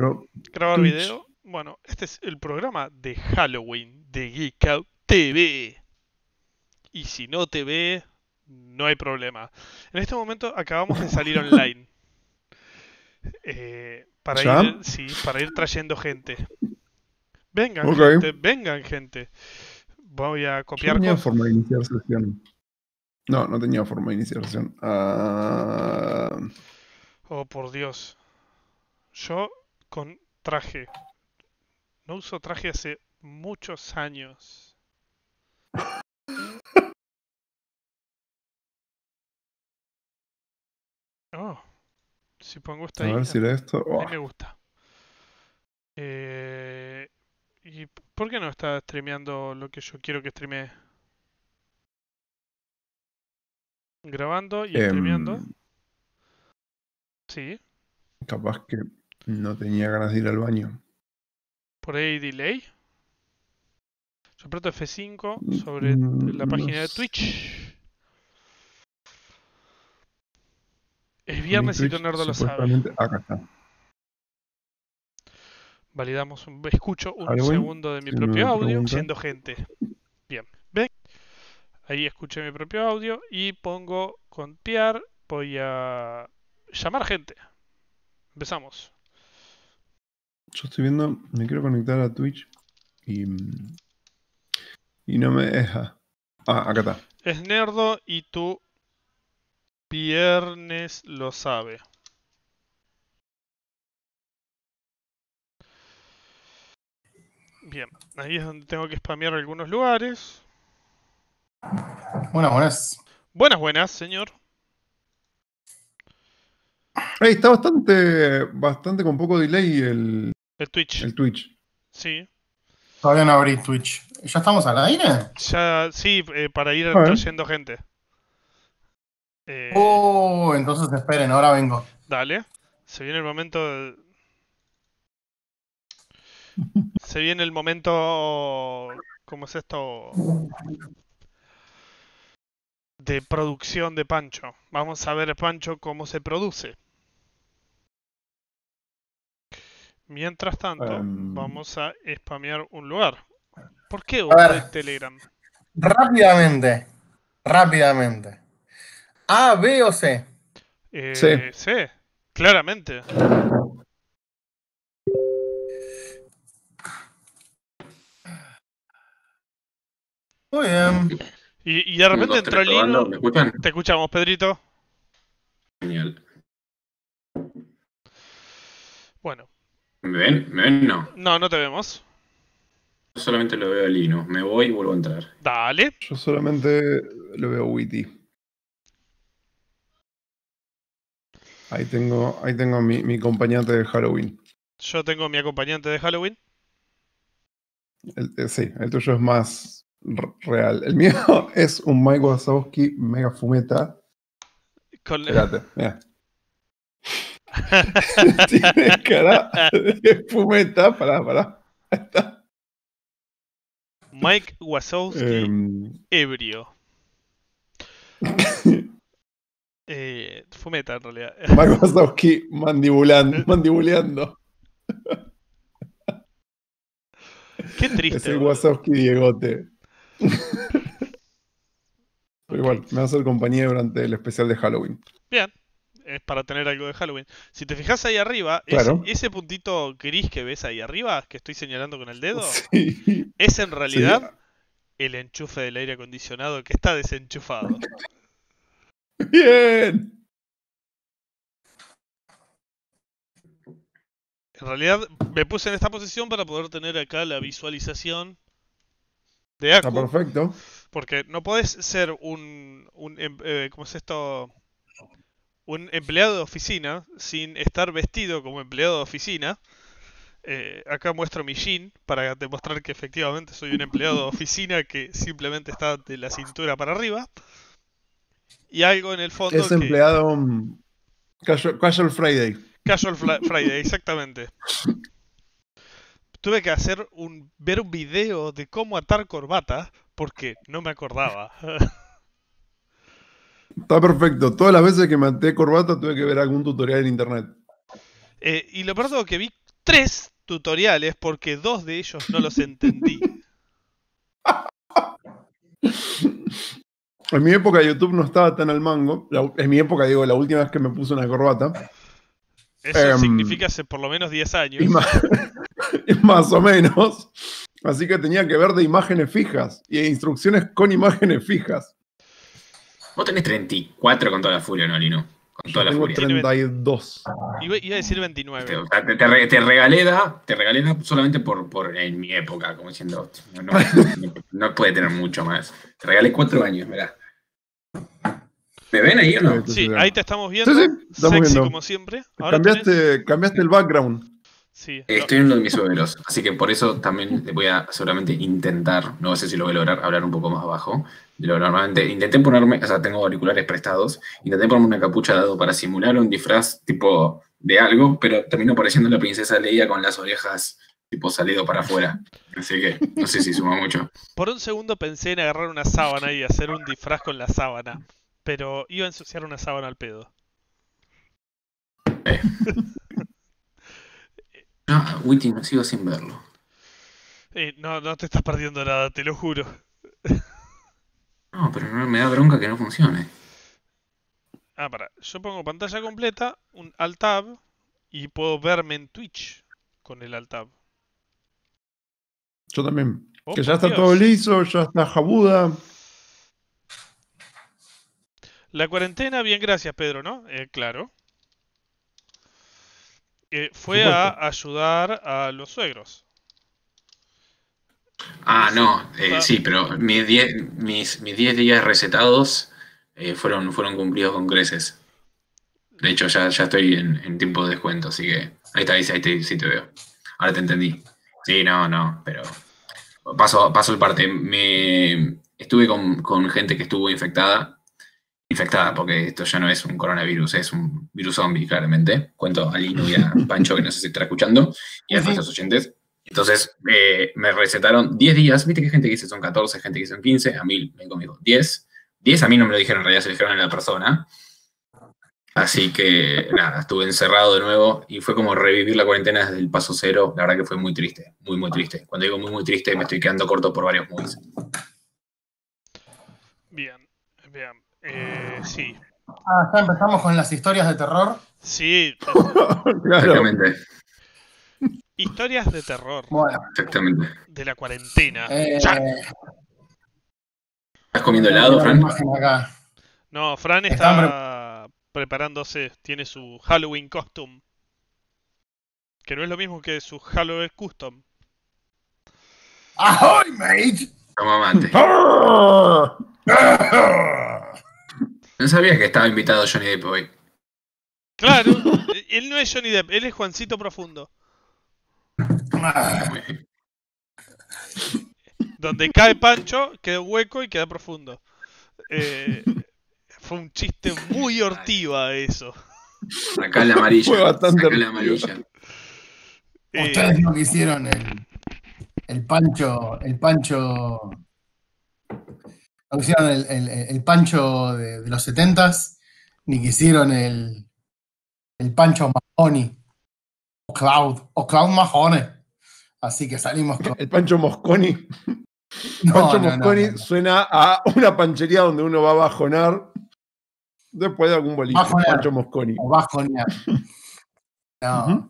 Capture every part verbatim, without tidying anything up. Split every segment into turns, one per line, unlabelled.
Pro
Grabar
Twitch.
video. Bueno, este es el programa de Halloween de Geek Out T V. Y si no te ve, no hay problema. En este momento acabamos de salir online. Eh, para
¿Ya?
ir, sí, para ir trayendo gente. Vengan,
Ok.
gente, vengan, gente. Voy a
Yo
copiar
tenía
cosas.
forma de iniciar sesión. No, no tenía forma de iniciar sesión. Ah,
Oh, por Dios. Yo con traje. No uso traje hace muchos años. Oh, si pongo esto
a
ahí,
ver si era esto.
ahí
Oh,
me gusta. Eh, ¿Y por qué no está streameando lo que yo quiero que streamee? Grabando y streameando.
em,
Sí.
capaz que no tenía ganas de ir al baño.
Por ahí hay delay. Yo aprieto F cinco sobre la
Mm, no
página de
sé.
Twitch. Es
Mi
viernes y
Twitch
Tonerdo lo sabe.
supuestamente. Acá está.
Validamos un... Escucho un
Halloween,
segundo de mi
si no
propio
me
audio
pregunta.
siendo gente. Bien. ¿Ven? Ahí escuché mi propio audio y pongo copiar. Voy a llamar gente. Empezamos.
Yo estoy viendo, me quiero conectar a Twitch y, y no me deja. Ah, acá está.
Es Nerdo y tu viernes lo sabe. Bien, ahí es donde tengo que spamear algunos lugares.
Buenas, buenas.
Buenas, buenas, señor.
Ey, está bastante, bastante con poco delay el,
El Twitch.
el Twitch.
Sí.
Todavía no abrí Twitch. ¿Ya estamos al aire?
Ya, sí, eh, para ir
A ver.
trayendo gente. Eh,
Oh, entonces esperen, ahora vengo.
Dale. Se viene el momento. de- Se viene el momento. ¿Cómo es esto? De producción de Pancho. Vamos a ver, Pancho, cómo se produce. Mientras tanto,
Em,
vamos a spamear un lugar. ¿Por qué
A
uno
ver.
de Telegram?
Rápidamente. Rápidamente. A, B o C.
sí.
Eh, sí, claramente.
Muy bien.
Y, y de repente
Un, dos,
entró
tres, probando.
Lino.
¿Me escuchan?
Te escuchamos, Pedrito.
Genial.
Bueno,
¿Me ven? ¿Me ven? No.
no, no te vemos.
Yo solamente lo veo a Lino. Me voy y vuelvo a entrar.
Dale.
Yo solamente lo veo witty. Ahí tengo, ahí tengo a mi, mi acompañante de Halloween.
Yo tengo mi acompañante de Halloween.
El- eh, sí, el tuyo es más r- real. El mío es un Mike Wazowski mega fumeta.
Con...
Fíjate, mira. Tiene cara de fumeta. Pará, pará. Ahí está.
Mike Wazowski,
Em,
ebrio. Eh, fumeta, en realidad.
Mike Wazowski mandibulan- mandibuleando.
Qué
Es
triste,
el
boludo.
Wazowski Diegote. Pero igual,
Ok.
me va a hacer compañía durante el especial de Halloween.
Bien. Es para tener algo de Halloween. Si te fijas ahí arriba,
Claro.
ese, ese puntito gris que ves ahí arriba, que estoy señalando con el dedo,
Sí.
es en realidad
Sí.
el enchufe del aire acondicionado que está desenchufado.
Bien.
En realidad me puse en esta posición para poder tener acá la visualización de
Está
Aku.
perfecto.
Porque no podés ser un, un em- eh, ¿cómo es esto? Un empleado de oficina sin estar vestido como empleado de oficina. Eh, acá muestro mi jean para demostrar que efectivamente soy un empleado de oficina que simplemente está de la cintura para arriba. Y algo en el fondo
Es
que...
empleado um, casual, casual Friday.
Casual Fla- Friday, exactamente. Tuve que hacer un ver un video de cómo atar corbata porque no me acordaba.
Está perfecto. Todas las veces que me até corbata tuve que ver algún tutorial en internet.
Eh, y lo peor de todo que vi tres tutoriales porque dos de ellos no los entendí.
En mi época YouTube no estaba tan al mango. La- en mi época, digo, la última vez que me puse una corbata.
Eso
Em,
significa hace por lo menos diez años.
Y más, y más o menos. Así que tenía que ver de imágenes fijas y de instrucciones con imágenes fijas.
Vos tenés treinta y cuatro con toda la furia, ¿no, Lino? Con
Yo
toda la
tengo
furia.
treinta y dos.
Iba, iba a decir
Te,
veintinueve.
o sea, te, te re- te regalé da, te regalé da solamente por, por en mi época, como diciendo, no, no, no- no puede tener mucho más. Te regalé cuatro años, mirá. ¿Me ven ahí o no?
Sí, ahí te estamos viendo.
Sí, sí, estamos
Sexy
viendo.
como siempre. Ahora tenés-
Cambiaste, cambiaste el background.
Sí,
Eh,
lo-
Estoy en lo de mis suegros, así que por eso también voy a seguramente intentar, no sé si lo voy a lograr, hablar un poco más abajo. De lo normalmente intenté ponerme, o sea, tengo auriculares prestados, intenté ponerme una capucha de dado para simular un disfraz tipo de algo, pero terminó pareciendo la princesa Leia con las orejas tipo salido para afuera. Así que no sé si suma mucho.
Por un segundo pensé en agarrar una sábana y hacer un disfraz con la sábana. Pero iba a ensuciar una sábana al pedo.
No, Witty, no sigo sin verlo.
Eh, no, no te estás perdiendo nada, te lo juro.
No, pero no, me da bronca que no funcione.
Ah, para. Yo pongo pantalla completa, un Alt-Tab y puedo verme en Twitch con el Alt-Tab.
Yo también.
Oh,
que ya
por
está
Dios.
todo liso, ya está jabuda.
La cuarentena, bien, gracias, Pedro, ¿no? Eh, claro. Eh, fue
Por
a
supuesto.
ayudar a los suegros.
Ah,
Eso
no, eh,
está-
sí, pero mis diez mis, mis diez días recetados eh, fueron, fueron cumplidos con creces. De hecho, ya, ya estoy en, en tiempo de descuento, así que ahí está, ahí, sí- ahí te, sí te veo. Ahora te entendí. Sí, no, no, pero paso, paso el parte. Me, estuve con, con gente que estuvo infectada. Infectada, porque esto ya no es un coronavirus, es un virus zombie, claramente. Cuento a Lino y a Pancho, que no sé si estará escuchando, y a
Sí, sí.
nuestros oyentes. Entonces, eh, me recetaron diez días. Viste que hay gente que dice son catorce, gente que son quince. A mí ven conmigo diez. diez a mí no me lo dijeron en realidad, se lo dijeron a la persona. Así que nada, estuve encerrado de nuevo y fue como revivir la cuarentena desde el paso cero. La verdad que fue muy triste, muy, muy triste. Cuando digo muy, muy triste, me estoy quedando corto por varios movies.
Bien, bien. Eh, sí,
Ah, ya empezamos con las historias de terror.
sí.
Claro.
Exactamente,
Historias de terror
Bueno,
exactamente.
de la cuarentena.
eh,
Ya.
¿Estás comiendo
tengo
helado,
la
Fran?
imagen acá.
No, Fran
Están
está preparándose. Tiene su Halloween costume. Que no es lo mismo que su Halloween custom.
¡Ahoy, mate!
Toma mate.
¡Ah!
No sabía que estaba invitado Johnny Depp hoy.
Claro, él no es Johnny Depp, él es Juancito Profundo.
Muy bien.
Donde cae Pancho, queda un hueco y queda profundo. Eh, fue un chiste muy hortiva eso.
Acá la amarilla.
Fue bastante
Sacá la
horrible.
amarilla.
Eh,
Ustedes no que hicieron el, el pancho, el pancho, no hicieron el, el- el pancho de, de los setentas, ni que hicieron el, el pancho Mahoney, o Cloud, o Cloud Mahoney. Así que salimos con...
El Pancho Mosconi.
No,
Pancho
no, no,
Mosconi
no, no.
suena a una panchería donde uno va a bajonar después de algún boliche.
Bajonear.
Pancho Mosconi.
O bajonear. No.
Ujú.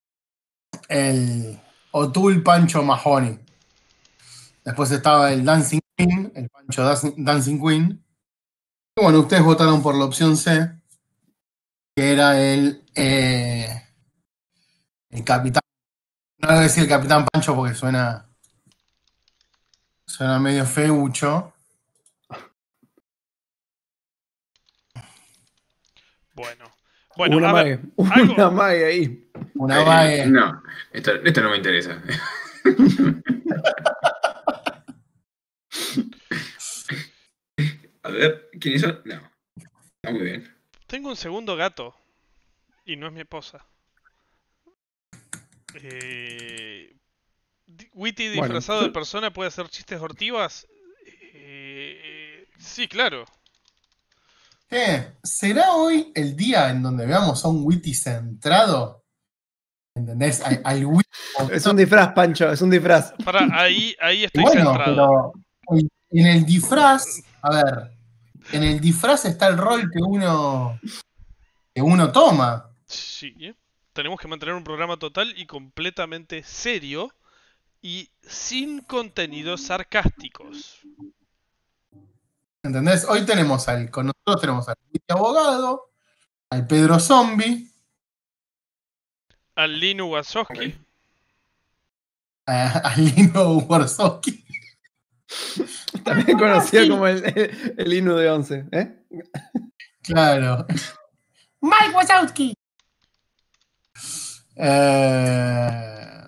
El O'Toole Pancho Mahoney. Después estaba el Dancing Queen, el Pancho Dancing Dancing Queen. Y bueno, ustedes votaron por la opción C, que era el, eh, el Capitán. No voy a decir el Capitán Pancho porque suena, suena medio feucho.
bueno. Bueno,
una
a ver,
mae.
algo-
Una mae ahí.
Una
Eh,
vae.
no, esto, esto no me interesa. A ver, ¿quiénes son? No. Está muy bien.
tengo un segundo gato. Y no es mi esposa. Eh, di- Witty
Bueno,
disfrazado
yo-
de persona puede hacer chistes hortivas. Eh, sí, claro.
¿Qué? ¿Será hoy el día en donde veamos a un Witty centrado? ¿Entendés? Al, al Wii.
Es un disfraz, Pancho, es un disfraz.
Para, ahí, ahí estoy
Bueno,
centrado.
pero en el disfraz, a ver, en el disfraz está el rol que uno que uno toma.
Sí, ¿eh? Tenemos que mantener un programa total y completamente serio y sin contenidos sarcásticos.
¿Entendés? Hoy tenemos al, con nosotros tenemos al abogado, al Pedro Zombie,
Al Linu Wazowski.
a, a Lino Warzowski.
También conocido como el, el, el Inu de once, ¿eh?
Claro. Mike Wazowski. Eh,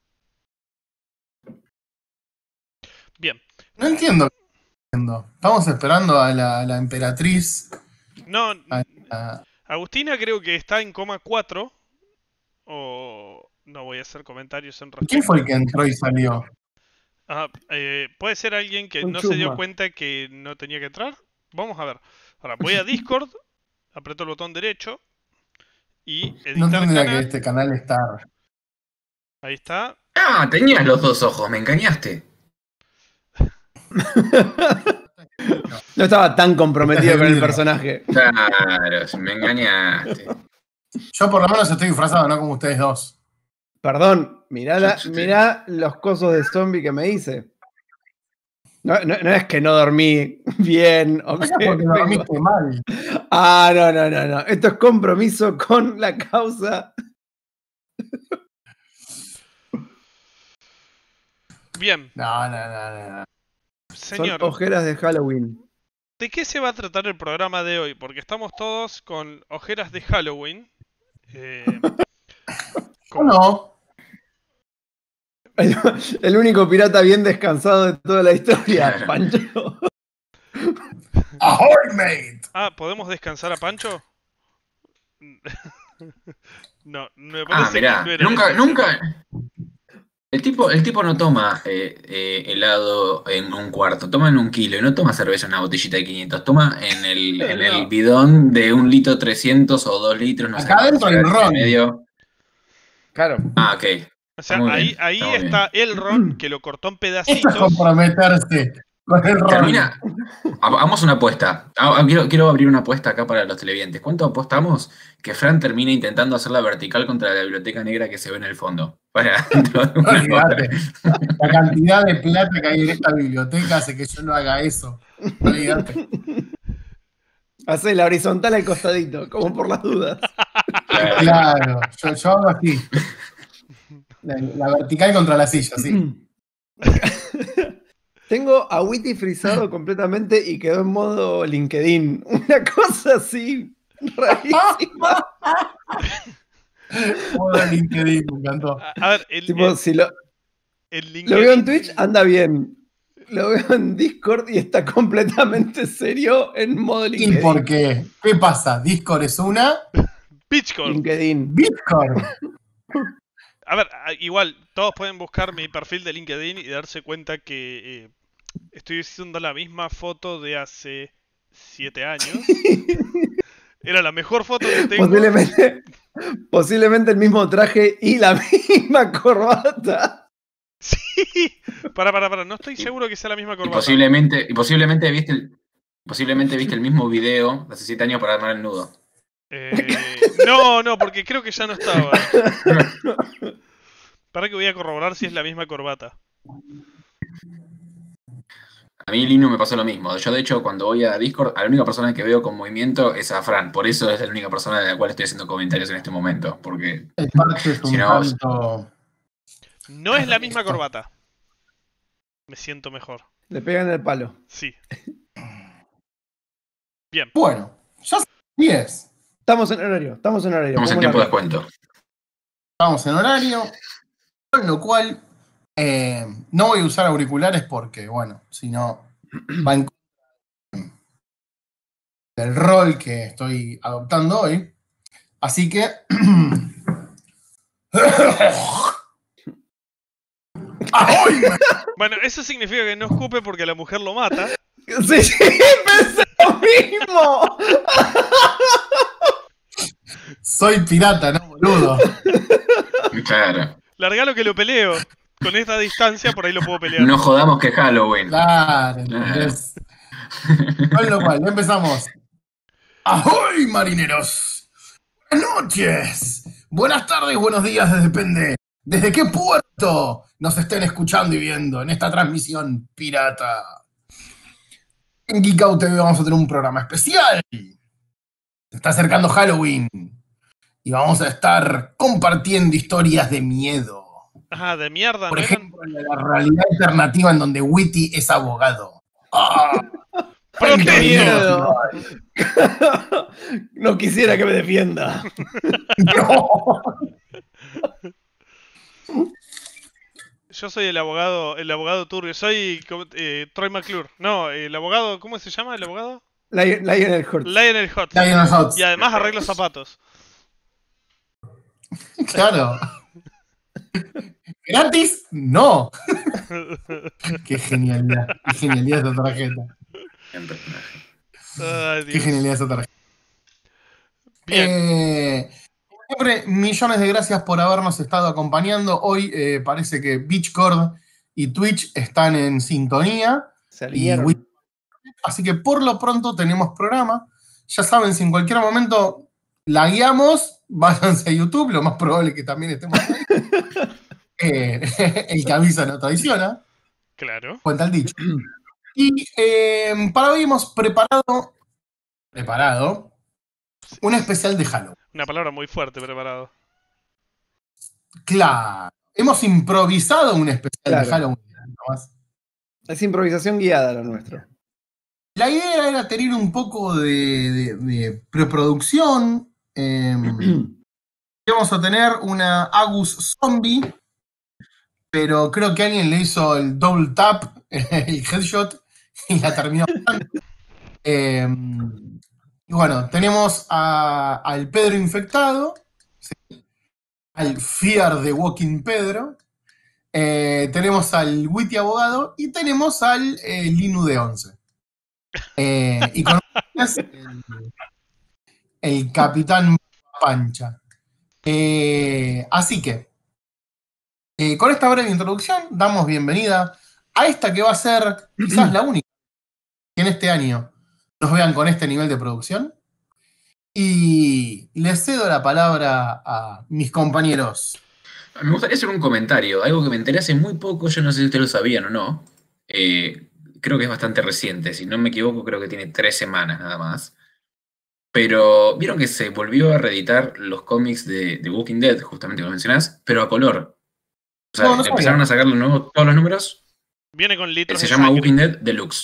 Bien.
no entiendo. Estamos esperando a la, a la emperatriz.
No,
A, a-
Agustina creo que está en coma cuatro. O no voy a hacer comentarios en respecto.
¿Quién fue el que entró y salió?
Ah, eh, puede ser alguien que
Un
no se dio
chusma.
cuenta que no tenía que entrar. Vamos a ver. Ahora voy a Discord, aprieto el botón derecho y
No
editar
tendría que
canal.
este canal estar.
Ahí está.
Ah, tenías los dos ojos, me engañaste.
No estaba tan comprometido con el personaje.
Claro, me engañaste.
Yo por lo menos estoy disfrazado, no como ustedes dos.
Perdón, mirá, la-
Sí, sí.
mirá los cosos de zombie que me hice. No, no- no es que no dormí bien o
No es
que
porque
vengo-
dormiste mal.
Ah, no, no, no, no. Esto es compromiso con la causa.
Bien,
No, no, no, no, no.
señor,
Son ojeras de Halloween.
¿de qué se va a tratar el programa de hoy? Porque estamos todos con ojeras de Halloween. Eh,
¿O no?
El, el único pirata bien descansado de toda la historia,
Claro.
Pancho.
¡Ahoy, mate!
Ah, ¿podemos descansar a Pancho? No, me
Ah,
parece
mirá,
que no era la
nunca,
intención.
nunca. El tipo, el tipo no toma eh, eh, helado en un cuarto, toma en un kilo y no toma cerveza en una botellita de quinientos, toma en el, en el
No.
bidón de un litro trescientos o dos litros, no sé.
Acá adentro hay
cuánto será,
ron.
medio.
Claro.
Ah, ok.
O sea,
Está muy
ahí,
bien,
ahí
está muy
está el ron que lo cortó en
Esto es
pedacitos.
comprometerse con el rol.
Termina. Ha- Hagamos una apuesta. Ah, ah, Quiero, quiero abrir una apuesta acá para los televidentes. ¿Cuánto apostamos que Fran termine intentando hacer la vertical contra la biblioteca negra que se ve en el fondo? Para dentro de una hora.
Olvídate. La cantidad de plata que hay en esta biblioteca hace que yo no haga eso. Olvídate.
Hace la horizontal al costadito, como por las dudas.
Claro, yo, yo hago así. La, la vertical contra la silla, sí.
Tengo a Witty frisado completamente y quedó en modo LinkedIn. Una cosa así rarísima.
Modo LinkedIn, me encantó.
A, a ver, el,
Tipo,
el-
si lo,
el
lo veo en
LinkedIn-
Twitch, anda bien. Lo veo en Discord y está completamente serio en modo
¿Y
LinkedIn.
por qué? ¿Qué pasa? ¿Discord es una?
Pitchcore.
LinkedIn.
Discord.
A ver, a- igual, todos pueden buscar mi perfil de LinkedIn y darse cuenta que eh, estoy haciendo la misma foto de hace siete años. Era la mejor foto que tengo.
Posiblemente, posiblemente el mismo traje y la misma corbata.
Sí. Para, para, para. No estoy seguro que sea la misma
Y
corbata.
posiblemente, y posiblemente viste el, posiblemente viste el mismo video de hace siete años para armar el nudo.
Eh, no, no, porque creo que ya no estaba. Para que voy a corroborar si es la misma corbata.
A mí Lino me pasó lo mismo. Yo, de hecho, cuando voy a Discord, a la única persona que veo con movimiento es a Fran. Por eso es la única persona de la cual estoy haciendo comentarios en este momento. Porque
El parche es un
Si no-
tanto.
No es la misma corbata. Me siento mejor.
Le pegan el palo.
Sí.
Bueno, ya son diez.
Estamos en horario, estamos en horario.
estamos en
Pongo
tiempo de
la-
descuento.
Estamos en horario. Con lo cual, eh, no voy a usar auriculares porque, bueno, si no, va en contra del rol que estoy adoptando hoy. Así que. ¡Ahoy!
Bueno, eso significa que no escupe porque la mujer lo mata.
Sí, sí, pensé lo mismo.
Soy pirata, no boludo.
Claro.
Largalo que lo peleo. Con esta distancia por ahí lo puedo pelear.
No jodamos que es Halloween.
Claro,
Claro.
¿entendés? Con lo cual, empezamos. ¡Ahoy, marineros! Buenas noches. Buenas tardes, buenos días, depende. ¿Desde qué puerto nos estén escuchando y viendo en esta transmisión pirata? En Geek Out T V vamos a tener un programa especial. Se está acercando Halloween. Y vamos a estar compartiendo historias de miedo.
Ajá, de mierda,
Por
¿no?
ejemplo, la realidad alternativa en donde Witty es abogado. ¡Ah!
¡Protegido!
miedo! No quisiera que me defienda.
No.
Yo soy el abogado, el abogado turbio. Soy eh, Troy McClure. No, el abogado, ¿cómo se llama el abogado?
Lion- Lionel Hurts.
Lionel Hutz.
Lionel Hutz.
Y además arreglo zapatos.
Claro. ¿Gratis? No. Qué genialidad. Qué genialidad esa tarjeta.
Ay,
Qué
Dios.
genialidad esa tarjeta.
Bien.
Eh, siempre millones de gracias por habernos estado acompañando. Hoy eh, parece que Beachcord y Twitch están en sintonía.
Se
Y
alinearon.
Witty- Así que por lo pronto tenemos programa. Ya saben, si en cualquier momento la guiamos, váyanse a YouTube, lo más probable es que también estemos ahí. Eh, el que avisa no traiciona,
Claro.
cuenta el dicho. Y eh, para hoy hemos preparado, preparado un especial de Halloween.
Una palabra muy fuerte preparado.
Claro, hemos improvisado un especial
Claro.
de Halloween. nomás.
Es improvisación guiada lo nuestro.
La idea era tener un poco de, de- de preproducción. Eh, íbamos a tener una Agus Zombie, pero creo que alguien le hizo el double tap, el headshot, y la terminó. Eh, y bueno, tenemos a- al Pedro infectado, ¿sí? Al Fear de Walking Pedro, eh, tenemos al Witty abogado y tenemos al eh, Linu de once. Eh, y con ustedes, el, el Capitán Pancha. Eh, así que, eh, con esta breve introducción, damos bienvenida a esta que va a ser quizás la única que en este año nos vean con este nivel de producción. Y les cedo la palabra a mis compañeros.
Me gustaría hacer un comentario, algo que me enteré hace muy poco, yo no sé si ustedes lo sabían o no. Eh, creo que es bastante reciente, si no me equivoco, creo que tiene tres semanas nada más. Pero vieron que se volvió a reeditar los cómics de, de Walking Dead, justamente como mencionás, pero a color. O sea,
No, no sabía.
empezaron a sacar los nuevos, todos los números.
Viene con litros
Se
de
llama
sangre.
Walking Dead Deluxe.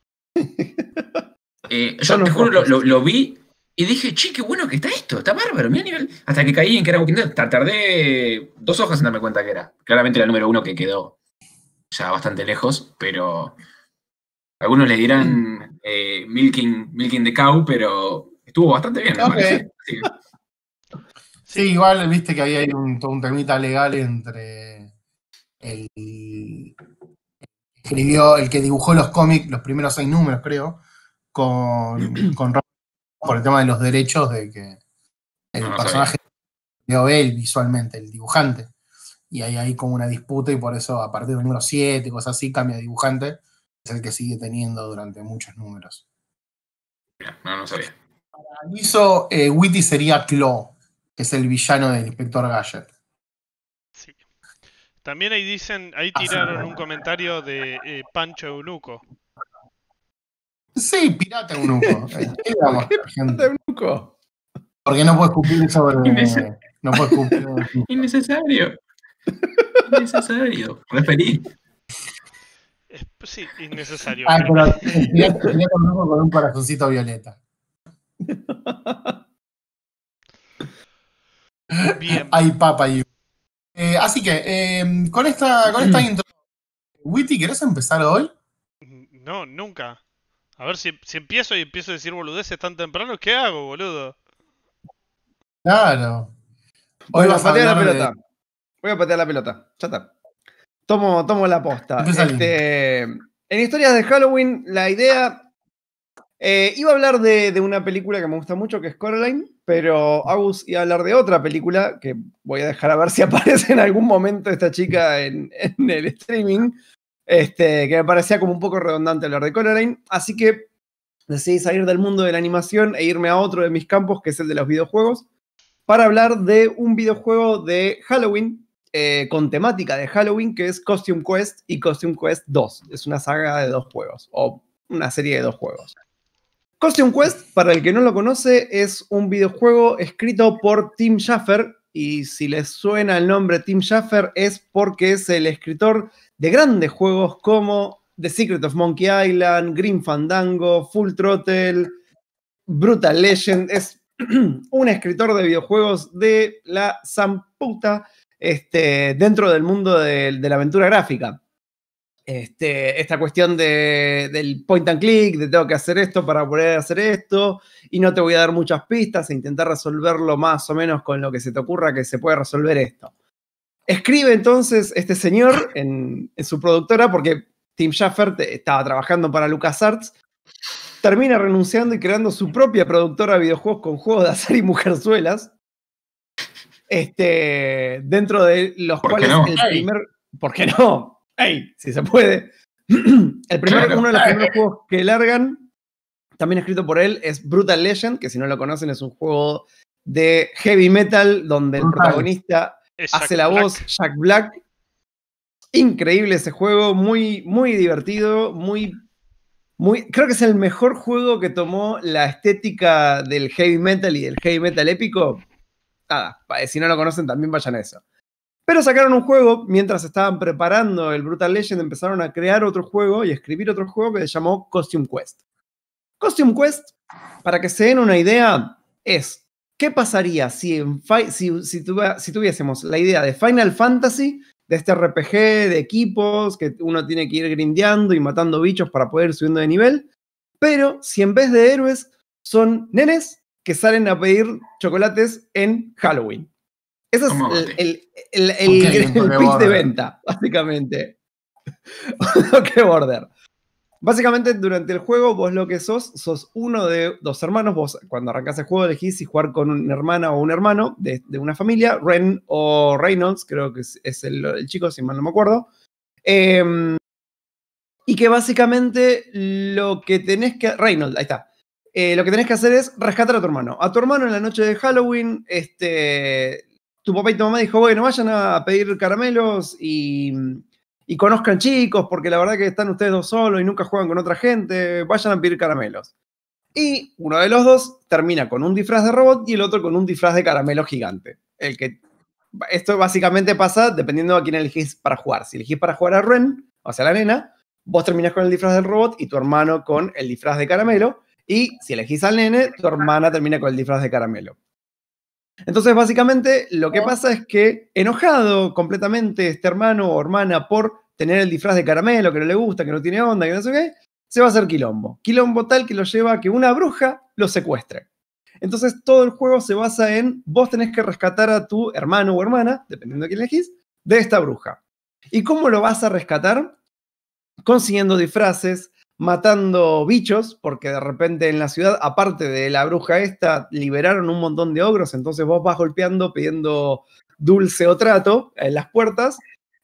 Eh, yo
Son
te
los
juro, lo,
rojos.
lo- lo vi y dije, che, qué bueno que está esto, está bárbaro, mira nivel. Hasta que caí en que era Walking Dead. Tar- Tardé dos hojas en darme cuenta que era. Claramente era el número uno que quedó ya bastante lejos, pero algunos le dirán eh, milking, milking the cow, pero estuvo bastante bien, me
Ok.
parece. Sí.
Sí, igual viste que ahí hay un, todo un temita legal entre el escribió, el que dibujó los cómics, los primeros seis números, creo, con, con Rob, por el tema de los derechos de que el
No, no
personaje lo ve él visualmente, el dibujante. Y hay ahí como una disputa y por eso a partir del número siete, cosas así, cambia de dibujante. Es el que sigue teniendo durante muchos números.
Mira, no, no sabía.
Hizo eh, Witty sería Claw, que es el villano del Inspector Gadget.
Sí. También ahí dicen, ahí
Ah, sí.
tiraron un comentario de eh, Pancho Eunuco.
Sí, pirata eunuco. Eh, ¿qué le vamos a hacer, gente?
Eunuco.
Porque no puede escupir sobre.
Innece-
No puede escupir.
Innecesario. Innecesario. Referí.
Es- sí, innecesario.
Ah, pero el pirata, el pirata eunuco con un corazoncito violeta.
Bien.
Ay, papa y. Eh, así que, eh, con esta, con esta intro. Witty, ¿querés empezar hoy?
No, nunca. A ver si, si empiezo y empiezo a decir boludeces tan temprano, ¿qué hago, boludo?
Claro. Hoy
Bueno,
vas a
patea la
hablar de-
pelota. Voy a patear la pelota. Ya está. Tomo, tomo la posta.
Empieza
Este, en historias de Halloween, la idea Eh, iba a hablar de, de una película que me gusta mucho, que es Coraline, pero Agus iba a hablar de otra película que voy a dejar a ver si aparece en algún momento esta chica en, en el streaming, este, que me parecía como un poco redundante hablar de Coraline, así que decidí salir del mundo de la animación e irme a otro de mis campos, que es el de los videojuegos, para hablar de un videojuego de Halloween, eh, con temática de Halloween, que es Costume Quest y Costume Quest dos. Es una saga de dos juegos, o una serie de dos juegos. Costume Quest, para el que no lo conoce, es un videojuego escrito por Tim Schafer, y si les suena el nombre Tim Schafer es porque es el escritor de grandes juegos como The Secret of Monkey Island, Grim Fandango, Full Throttle, Brutal Legend. Es un escritor de videojuegos de la zamputa, este, dentro del mundo de, de la aventura gráfica. Este, esta cuestión de, del point and click, de tengo que hacer esto para poder hacer esto, y no te voy a dar muchas pistas, e intentar resolverlo más o menos con lo que se te ocurra que se puede resolver esto. Escribe entonces este señor en, en su productora, porque Tim Schafer estaba trabajando para LucasArts, termina renunciando y creando su propia productora de videojuegos con juegos de azar y mujerzuelas, este, dentro de los
¿Por
cuales
qué no?
el primer... ¿Por qué no? ¡Ey! Si se puede. El primer,
Claro.
uno de los primeros juegos que largan, también escrito por él, es Brutal Legend, que si no lo conocen es un juego de heavy metal donde el
Brutal.
protagonista
Es
hace
Jack
la
Black.
voz Jack Black. Increíble ese juego, muy, muy divertido, muy, muy. Creo que es el mejor juego que tomó la estética del heavy metal y del heavy metal épico. Nada, si no lo conocen también vayan a eso. Pero sacaron un juego, mientras estaban preparando el Brutal Legend, empezaron a crear otro juego y a escribir otro juego que se llamó Costume Quest. Costume Quest, para que se den una idea, es ¿qué pasaría si, en fi si, si, tuvi si tuviésemos la idea de Final Fantasy, de este R P G de equipos, que uno tiene que ir grindeando y matando bichos para poder ir subiendo de nivel, pero si en vez de héroes son nenes que salen a pedir chocolates en Halloween? Ese es
¿Cómo
el,
mate?
el, el, el,
Ok,
el
un toque
pitch de
border.
venta, básicamente. Un toque border. Básicamente, durante el juego, vos lo que sos, sos uno de dos hermanos. Vos, cuando arrancás el juego, elegís si jugar con una hermana o un hermano de, de una familia. Ren o Reynolds, creo que es, es el, el chico, si mal no me acuerdo. Eh, y que básicamente lo que tenés que... Reynolds, ahí está. Eh, lo que tenés que hacer es rescatar a tu hermano. A tu hermano en la noche de Halloween, este... tu papá y tu mamá dijo, bueno, vayan a pedir caramelos y, y conozcan chicos, porque la verdad que están ustedes dos solos y nunca juegan con otra gente, vayan a pedir caramelos. Y uno de los dos termina con un disfraz de robot y el otro con un disfraz de caramelo gigante. El que, esto básicamente pasa dependiendo a quién elegís para jugar. Si elegís para jugar a Ren, o sea, la nena, vos terminás con el disfraz del robot y tu hermano con el disfraz de caramelo. Y si elegís al nene, tu hermana termina con el disfraz de caramelo. Entonces, básicamente, lo que pasa es que, enojado completamente este hermano o hermana por tener el disfraz de caramelo, que no le gusta, que no tiene onda, que no sé qué, se va a hacer quilombo. Quilombo tal que lo lleva a que una bruja lo secuestre. Entonces, todo el juego se basa en vos tenés que rescatar a tu hermano o hermana, dependiendo de quién elegís, de esta bruja. ¿Y cómo lo vas a rescatar? Consiguiendo disfraces, matando bichos, porque de repente en la ciudad, aparte de la bruja esta, liberaron un montón de ogros, entonces vos vas golpeando, pidiendo dulce o trato en las puertas,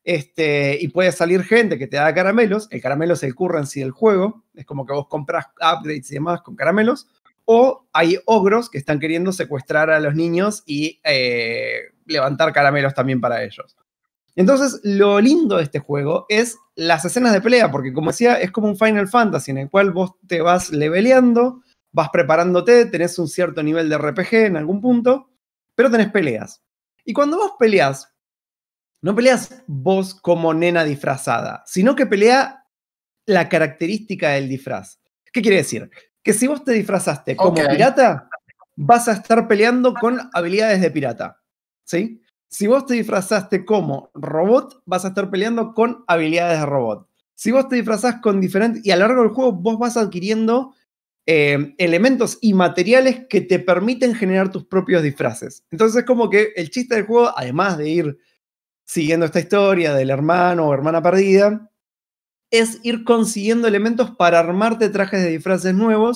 este, y puede salir gente que te da caramelos. El caramelo es el currency del juego, es como que vos compras upgrades y demás con caramelos, o hay ogros que están queriendo secuestrar a los niños y eh, levantar caramelos también para ellos. Entonces, lo lindo de este juego es las escenas de pelea, porque como decía, es como un Final Fantasy en el cual vos te vas leveleando, vas preparándote, tenés un cierto nivel de R P G en algún punto, pero tenés peleas. Y cuando vos peleas, no peleas vos como nena disfrazada, sino que pelea la característica del disfraz. ¿Qué quiere decir? Que si vos te disfrazaste como
Ok.
pirata, vas a estar peleando con habilidades de pirata, ¿sí? Si vos te disfrazaste como robot, vas a estar peleando con habilidades de robot. Si vos te disfrazás con diferentes... Y a lo largo del juego vos vas adquiriendo eh, elementos y materiales que te permiten generar tus propios disfraces. Entonces es como que el chiste del juego, además de ir siguiendo esta historia del hermano o hermana perdida, es ir consiguiendo elementos para armarte trajes de disfraces nuevos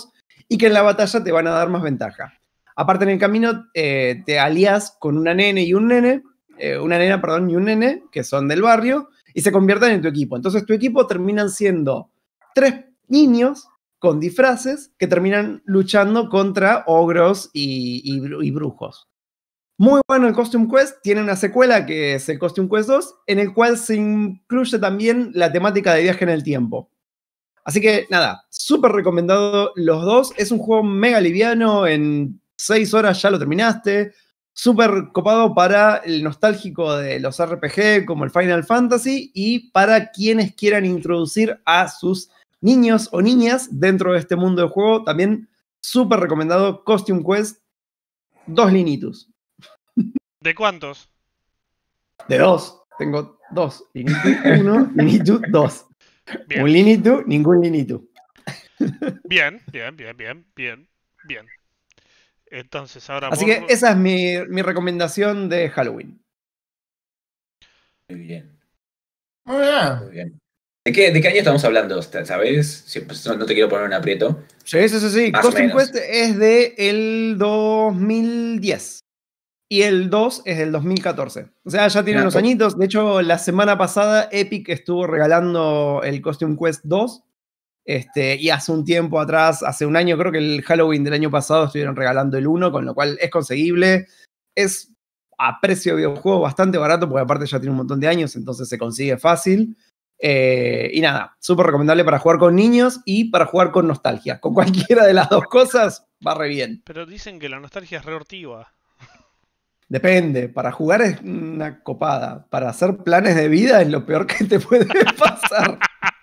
y que en la batalla te van a dar más ventaja. Aparte, en el camino eh, te alías con una nene y un nene, eh, una nena, perdón, y un nene, que son del barrio, y se convierten en tu equipo. Entonces, tu equipo terminan siendo tres niños con disfraces que terminan luchando contra ogros y, y, y brujos. Muy bueno el Costume Quest, tiene una secuela que es el Costume Quest dos, en el cual se incluye también la temática de viaje en el tiempo. Así que nada, súper recomendado los dos. Es un juego mega liviano, en seis horas ya lo terminaste. Súper copado para el nostálgico de los R P G como el Final Fantasy y para quienes quieran introducir a sus niños o niñas dentro de este mundo de juego. También súper recomendado Costume Quest, dos linitos.
¿De cuántos?
De dos. Tengo dos. Linitu uno, Linitu dos.
Bien.
Un Linitu, ningún Linitu.
Bien, bien, bien, bien, bien, bien. Entonces, ahora...
Así
por-
que esa es mi, mi recomendación de Halloween.
Muy bien,
Muy bien.
muy bien. ¿De qué, de qué año estamos hablando? ¿Sabes? Si- pues, no no te quiero poner un aprieto.
Sí, sí, sí, sí.
Más o
Costume
menos.
Quest es de el dos mil diez. Y el dos es del dos mil catorce. O sea, ya tiene
Ah,
unos
oh.
añitos. De hecho, la semana pasada Epic estuvo regalando el Costume Quest dos. Este, y hace un tiempo atrás, hace un año, creo que el Halloween del año pasado estuvieron regalando el uno, con lo cual es conseguible. Es a precio de videojuego bastante barato, porque aparte ya tiene un montón de años, entonces se consigue fácil. Eh, y nada, súper recomendable para jugar con niños y para jugar con nostalgia. Con cualquiera de las dos cosas va re bien.
Pero dicen que la nostalgia es reortiva.
Depende, para jugar es una copada. Para hacer planes de vida es lo peor que te puede pasar.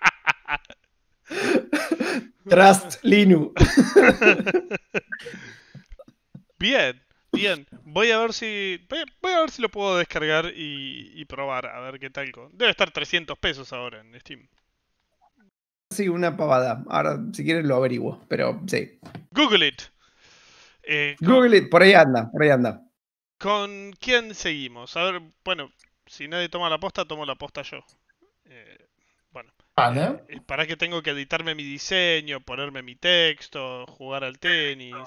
Trust Linux.
Bien, bien. Voy a ver si. Voy a, voy a ver si lo puedo descargar y, y probar, a ver qué tal. co- Debe estar trescientos pesos ahora en Steam.
Sí, una pavada. Ahora, si quieres, lo averiguo. Pero sí.
Google it. Eh, con,
Google it, por ahí anda, por ahí anda.
¿Con quién seguimos? A ver, bueno, si nadie toma la posta, tomo la posta yo. Eh, bueno,
Vale.
eh, para que tengo que editarme mi diseño, ponerme mi texto, jugar al tenis.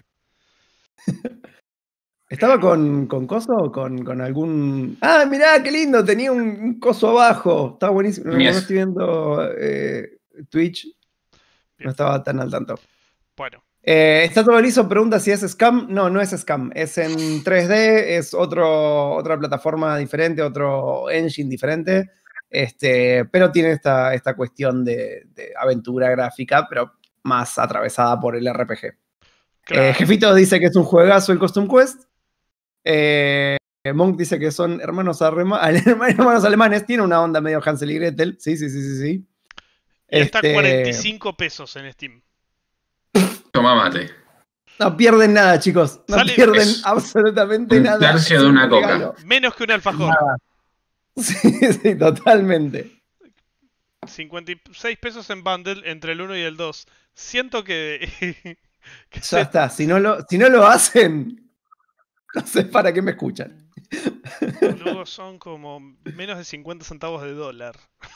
¿Estaba con, con coso o con, con algún. Ah, mirá, qué lindo, tenía un, un coso abajo. Estaba buenísimo. No, no
Yes.
estoy viendo eh, Twitch.
Bien.
No estaba tan al tanto.
Bueno,
Eh, ¿Está todo listo? Pregunta si es scam. No, no es scam. Es en tres D, es otro, otra plataforma diferente, otro engine diferente. Este, pero tiene esta, esta cuestión de, de aventura gráfica, pero más atravesada por el R P G.
claro.
Eh, Jefito dice que es un juegazo el Costume Quest. Eh, Monk dice que son hermanos, arrema- hermanos alemanes. Tiene una onda medio Hansel y Gretel. Sí, sí, sí, sí, sí.
Y está
Este,
cuarenta y cinco pesos en Steam.
Toma mate.
No pierden nada, chicos. No
Sale-
pierden
es
absolutamente
un
nada.
tercio
Es
de
un
una coca.
regalo.
Menos que un alfajor.
Nada.
Sí, sí, totalmente.
cincuenta y seis pesos en bundle entre el uno y el dos. Siento que... que
Ya
se-
está. Si no lo, si no lo hacen, no sé para qué me escuchan.
Luego son como menos de cincuenta centavos de dólar.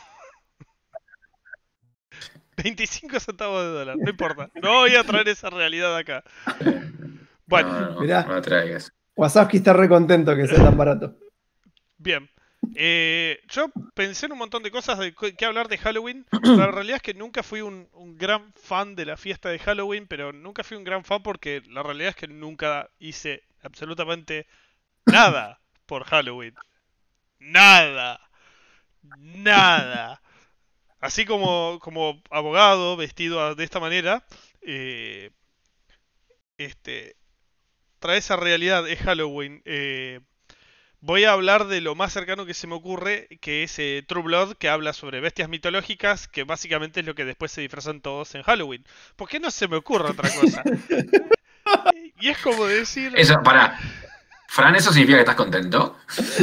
veinticinco centavos de dólar, no importa. No voy a traer esa realidad acá. Bueno,
No, no,
Mirá.
no la traigas.
Wasowski está re contento que sea tan barato.
bien. Eh, yo pensé en un montón de cosas de que hablar de Halloween. La realidad es que nunca fui un, un gran fan de la fiesta de Halloween, pero nunca fui un gran fan porque la realidad es que nunca hice absolutamente nada por Halloween. Nada. Nada. Así como, como abogado vestido de esta manera, eh, este, trae esa realidad, es Halloween. Eh, voy a hablar de lo más cercano que se me ocurre, que es eh, True Blood, que habla sobre bestias mitológicas, que básicamente es lo que después se disfrazan todos en Halloween. ¿Por qué no se me ocurre otra cosa? Y es como decir...
Eso, pará. Fran, ¿eso significa que estás contento?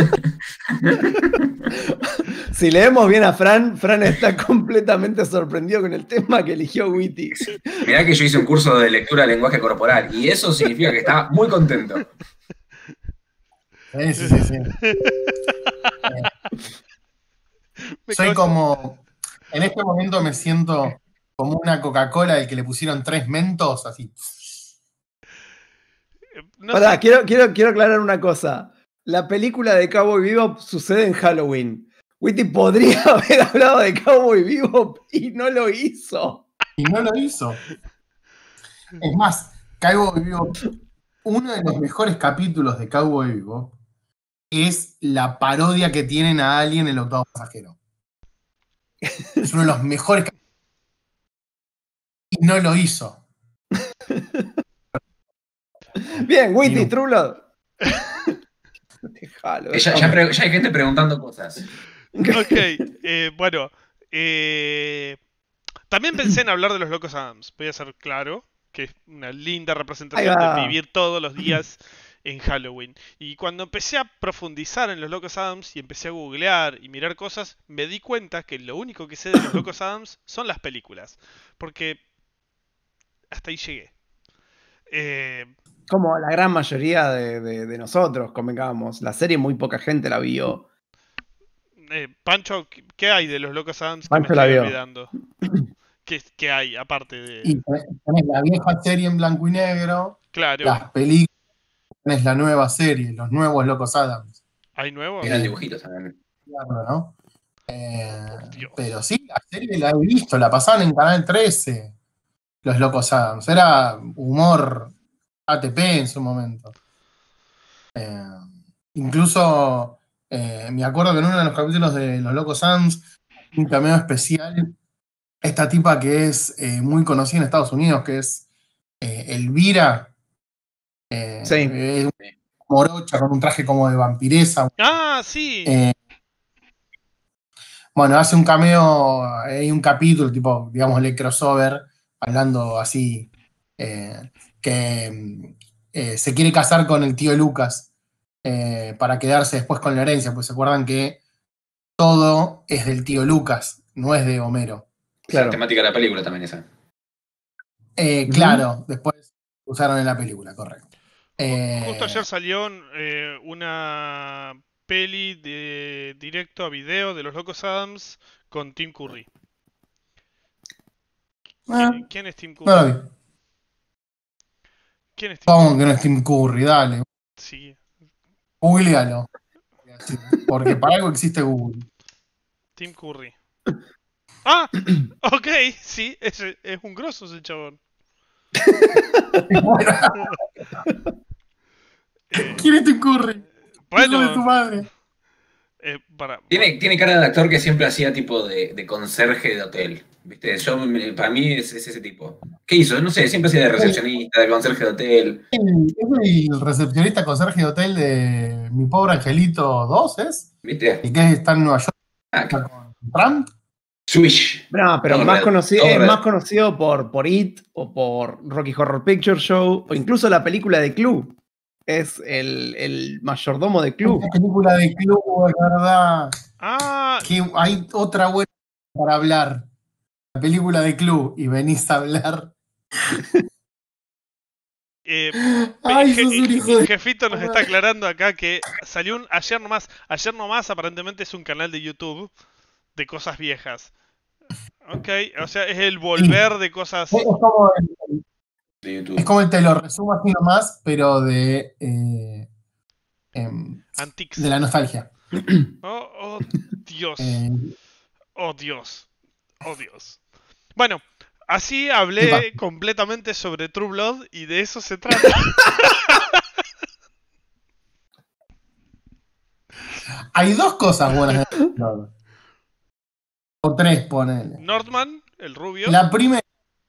Si leemos bien a Fran, Fran está completamente sorprendido con el tema que eligió Witty.
Mirá que yo hice un curso de lectura de lenguaje corporal y eso significa que está muy contento.
Sí, sí, sí, sí.
me
Soy
causa-
como. En este momento me siento como una Coca-Cola del que le pusieron tres mentos, así.
No
Pará,
sé,
quiero, quiero, quiero aclarar una cosa. La película de Cowboy Bebop sucede en Halloween. Witty podría haber hablado de Cowboy Bebop y no lo hizo.
Y no lo hizo. Es más, Cowboy Bebop, uno de los mejores capítulos de Cowboy Bebop es la parodia que tienen a Alien el octavo pasajero. Es uno de los mejores capítulos. Y no lo hizo.
Bien, Witty,
Y no.
True Blood. Déjalo.
Eh, Ya, ya pre- ya hay gente preguntando cosas.
ok, eh, bueno. eh, También pensé en hablar de los Locos Adams, voy a ser claro, que es una linda representación
Ahí
de
va.
vivir todos los días en Halloween. Y cuando empecé a profundizar en los Locos Adams y empecé a googlear y mirar cosas, me di cuenta que lo único que sé de los Locos Adams son las películas. Porque hasta ahí llegué. Eh,
Como la gran mayoría de, de- de nosotros, convengamos. La serie muy poca gente la vio.
eh, Pancho, ¿qué- ¿qué hay de los Locos Adams que me
Pancho la
estoy
vio.
olvidando? ¿Qué, qué hay aparte de...?
Y tenés la vieja serie en blanco y negro,
Claro,
las películas, tenés la nueva serie, los nuevos Locos Adams.
¿hay nuevos?
Eran dibujitos también.
Claro, ¿no? Eh,
Por Dios.
pero sí, la serie la he visto, la pasaban en Canal trece, Los Locos Adams. Era humor A T P en su momento. Eh, incluso eh, me acuerdo que en uno de los capítulos de Los Locos Adams, un cameo especial, esta tipa que es eh, muy conocida en Estados Unidos, que es eh, Elvira, eh,
Sí.
es una morocha con un traje como de vampiresa.
Ah, sí.
Eh, bueno, hace un cameo, hay un capítulo, tipo, digamos, el crossover, hablando así, eh, que eh, se quiere casar con el tío Lucas eh, para quedarse después con la herencia, pues se acuerdan que todo es del tío Lucas, no es de Homero.
Esa
Claro.
temática de la película también esa.
Eh,
Ujú.
Claro, después usaron en la película, correcto.
Ju- Justo
Eh,
ayer salió eh, una peli de directo a video de los Locos Adams con Tim Curry.
ah,
¿Qui- ¿Quién es Tim
no lo
Curry?
vi.
¿Quién es Tim
¿Cómo
Curry?
que no es Tim Curry? Dale,
Sí,
googlealo. Porque para algo existe Google.
Tim Curry. Ah, ok, sí, es, es un grosso ese chabón.
Bueno,
Eh,
¿quién es Tim Curry? Hijo de tu
bueno,
madre.
eh, para,
Tiene, tiene cara de actor que siempre hacía tipo de, de conserje de hotel. ¿Viste? Yo, me- para mí es, es ese tipo. ¿Qué hizo? No sé, siempre hacía de recepcionista, de conserje de hotel.
Es el recepcionista conserje de hotel de Mi Pobre Angelito dos, ¿es?
¿Viste?
Y que está en Nueva York
Ah, que-
con Trump.
Swish.
No, pero
Todo
más
red,
conocido,
todo
es
red.
más conocido por, por It o por Rocky Horror Picture Show o incluso la película de Clue. Es el, el mayordomo de Clue.
Esta película de club, es verdad.
ah,
Que hay otra buena para hablar. La película de club y venís a hablar.
eh,
Ay,
Je-
sos un
Je-
hijo de...
Jefito nos está aclarando acá que salió un ayer nomás, ayer nomás aparentemente es un canal de YouTube de cosas viejas. Ok, o sea, es el volver de cosas
Es como el,
De YouTube.
es como el te lo resumo así nomás, pero de, eh, em,
antiques.
de la nostalgia.
Oh, oh, Dios.
Eh,
Oh, Dios. Oh, Dios. Bueno, así
¿Qué
hablé completamente sobre True Blood y de eso se trata.
hay dos cosas buenas de Blood. O tres, ponele.
Nordman, el rubio.
La primera.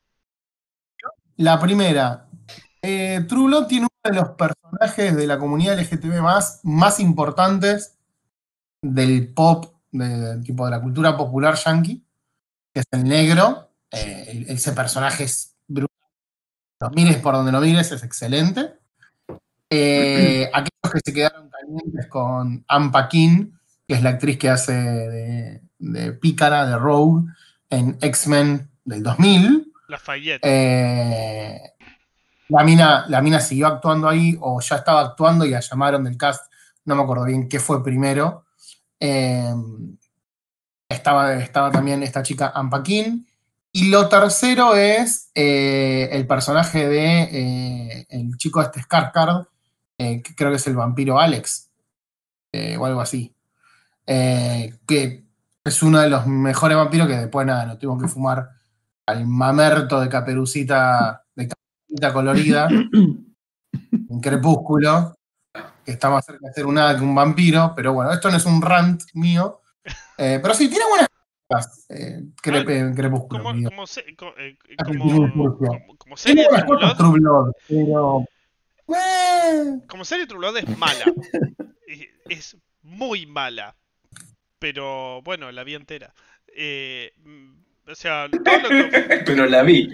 La primera. Eh, True Blood tiene uno de los personajes de la comunidad L G T B más, más importantes del pop, de- del tipo de la cultura popular yankee, que es el negro. Eh, el- ese personaje es brutal. Lo mires por donde lo mires, es excelente. Eh, aquellos que se quedaron calientes con Anne Paquin, que es la actriz que hace de, de Pícara, de Rogue, en X-Men del dos mil.
Lafayette.
Eh, la, mina, la mina siguió actuando ahí, o ya estaba actuando y la llamaron del cast, no me acuerdo bien qué fue primero. Eh, estaba, estaba también esta chica Anne Paquin, Y lo tercero es eh, el personaje de eh, el chico este Skarsgård, eh, que creo que es el vampiro Alex, eh, o algo así. Eh, que es uno de los mejores vampiros que después nada, nos tuvimos que fumar al mamerto de Caperucita, de Caperucita colorida, en Crepúsculo, que está más cerca de ser un hada que un vampiro, pero bueno, esto no es un rant mío, eh, pero sí, tiene buenas cosas, eh, Crepe, Crepúsculo.
Como,
mío.
como, se- co- eh,
Tiene
como,
Furcio.
como, como
Tiene
serie
buenas
True
cosas
Blood,
True Blood, pero... eh,
como serie True Blood es mala. Eh, Es muy mala. Pero bueno, la vi entera. Eh, mm, o sea, todo lo que...
Pero la vi.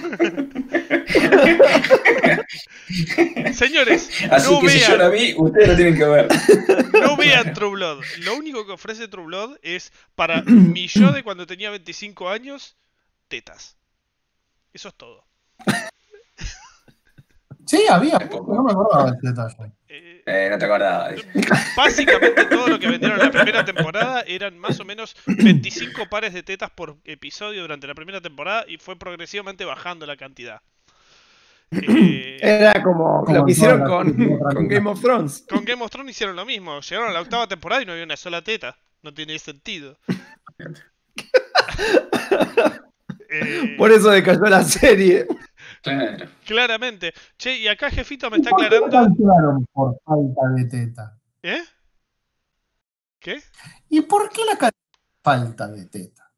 Señores,
Así
no
que si yo
vean,
la vi, ustedes lo tienen que ver.
no vean True Blood. Lo único que ofrece True Blood es para mi yo de cuando tenía veinticinco años, tetas. Eso es todo.
sí, había,
Es poco.
no me acordaba de este detalle.
Eh,
Eh, no te acordabas.
Básicamente todo lo que vendieron en la primera temporada eran más o menos veinticinco pares de tetas por episodio durante la primera temporada y fue progresivamente bajando la cantidad. Eh,
Era como,
Como
lo que
en
hicieron
todas las
con,
películas
con Game of Thrones.
con Game of Thrones hicieron lo mismo. Llegaron a la octava temporada y no había una sola teta. No tiene sentido. Eh,
Por eso decayó la serie.
Claro.
claramente. Che, y acá Jefito me está
¿Por qué lo
aclarando.
cancelaron por falta de teta?
¿Eh? ¿Qué?
¿Y por qué la cancelaron por falta de teta?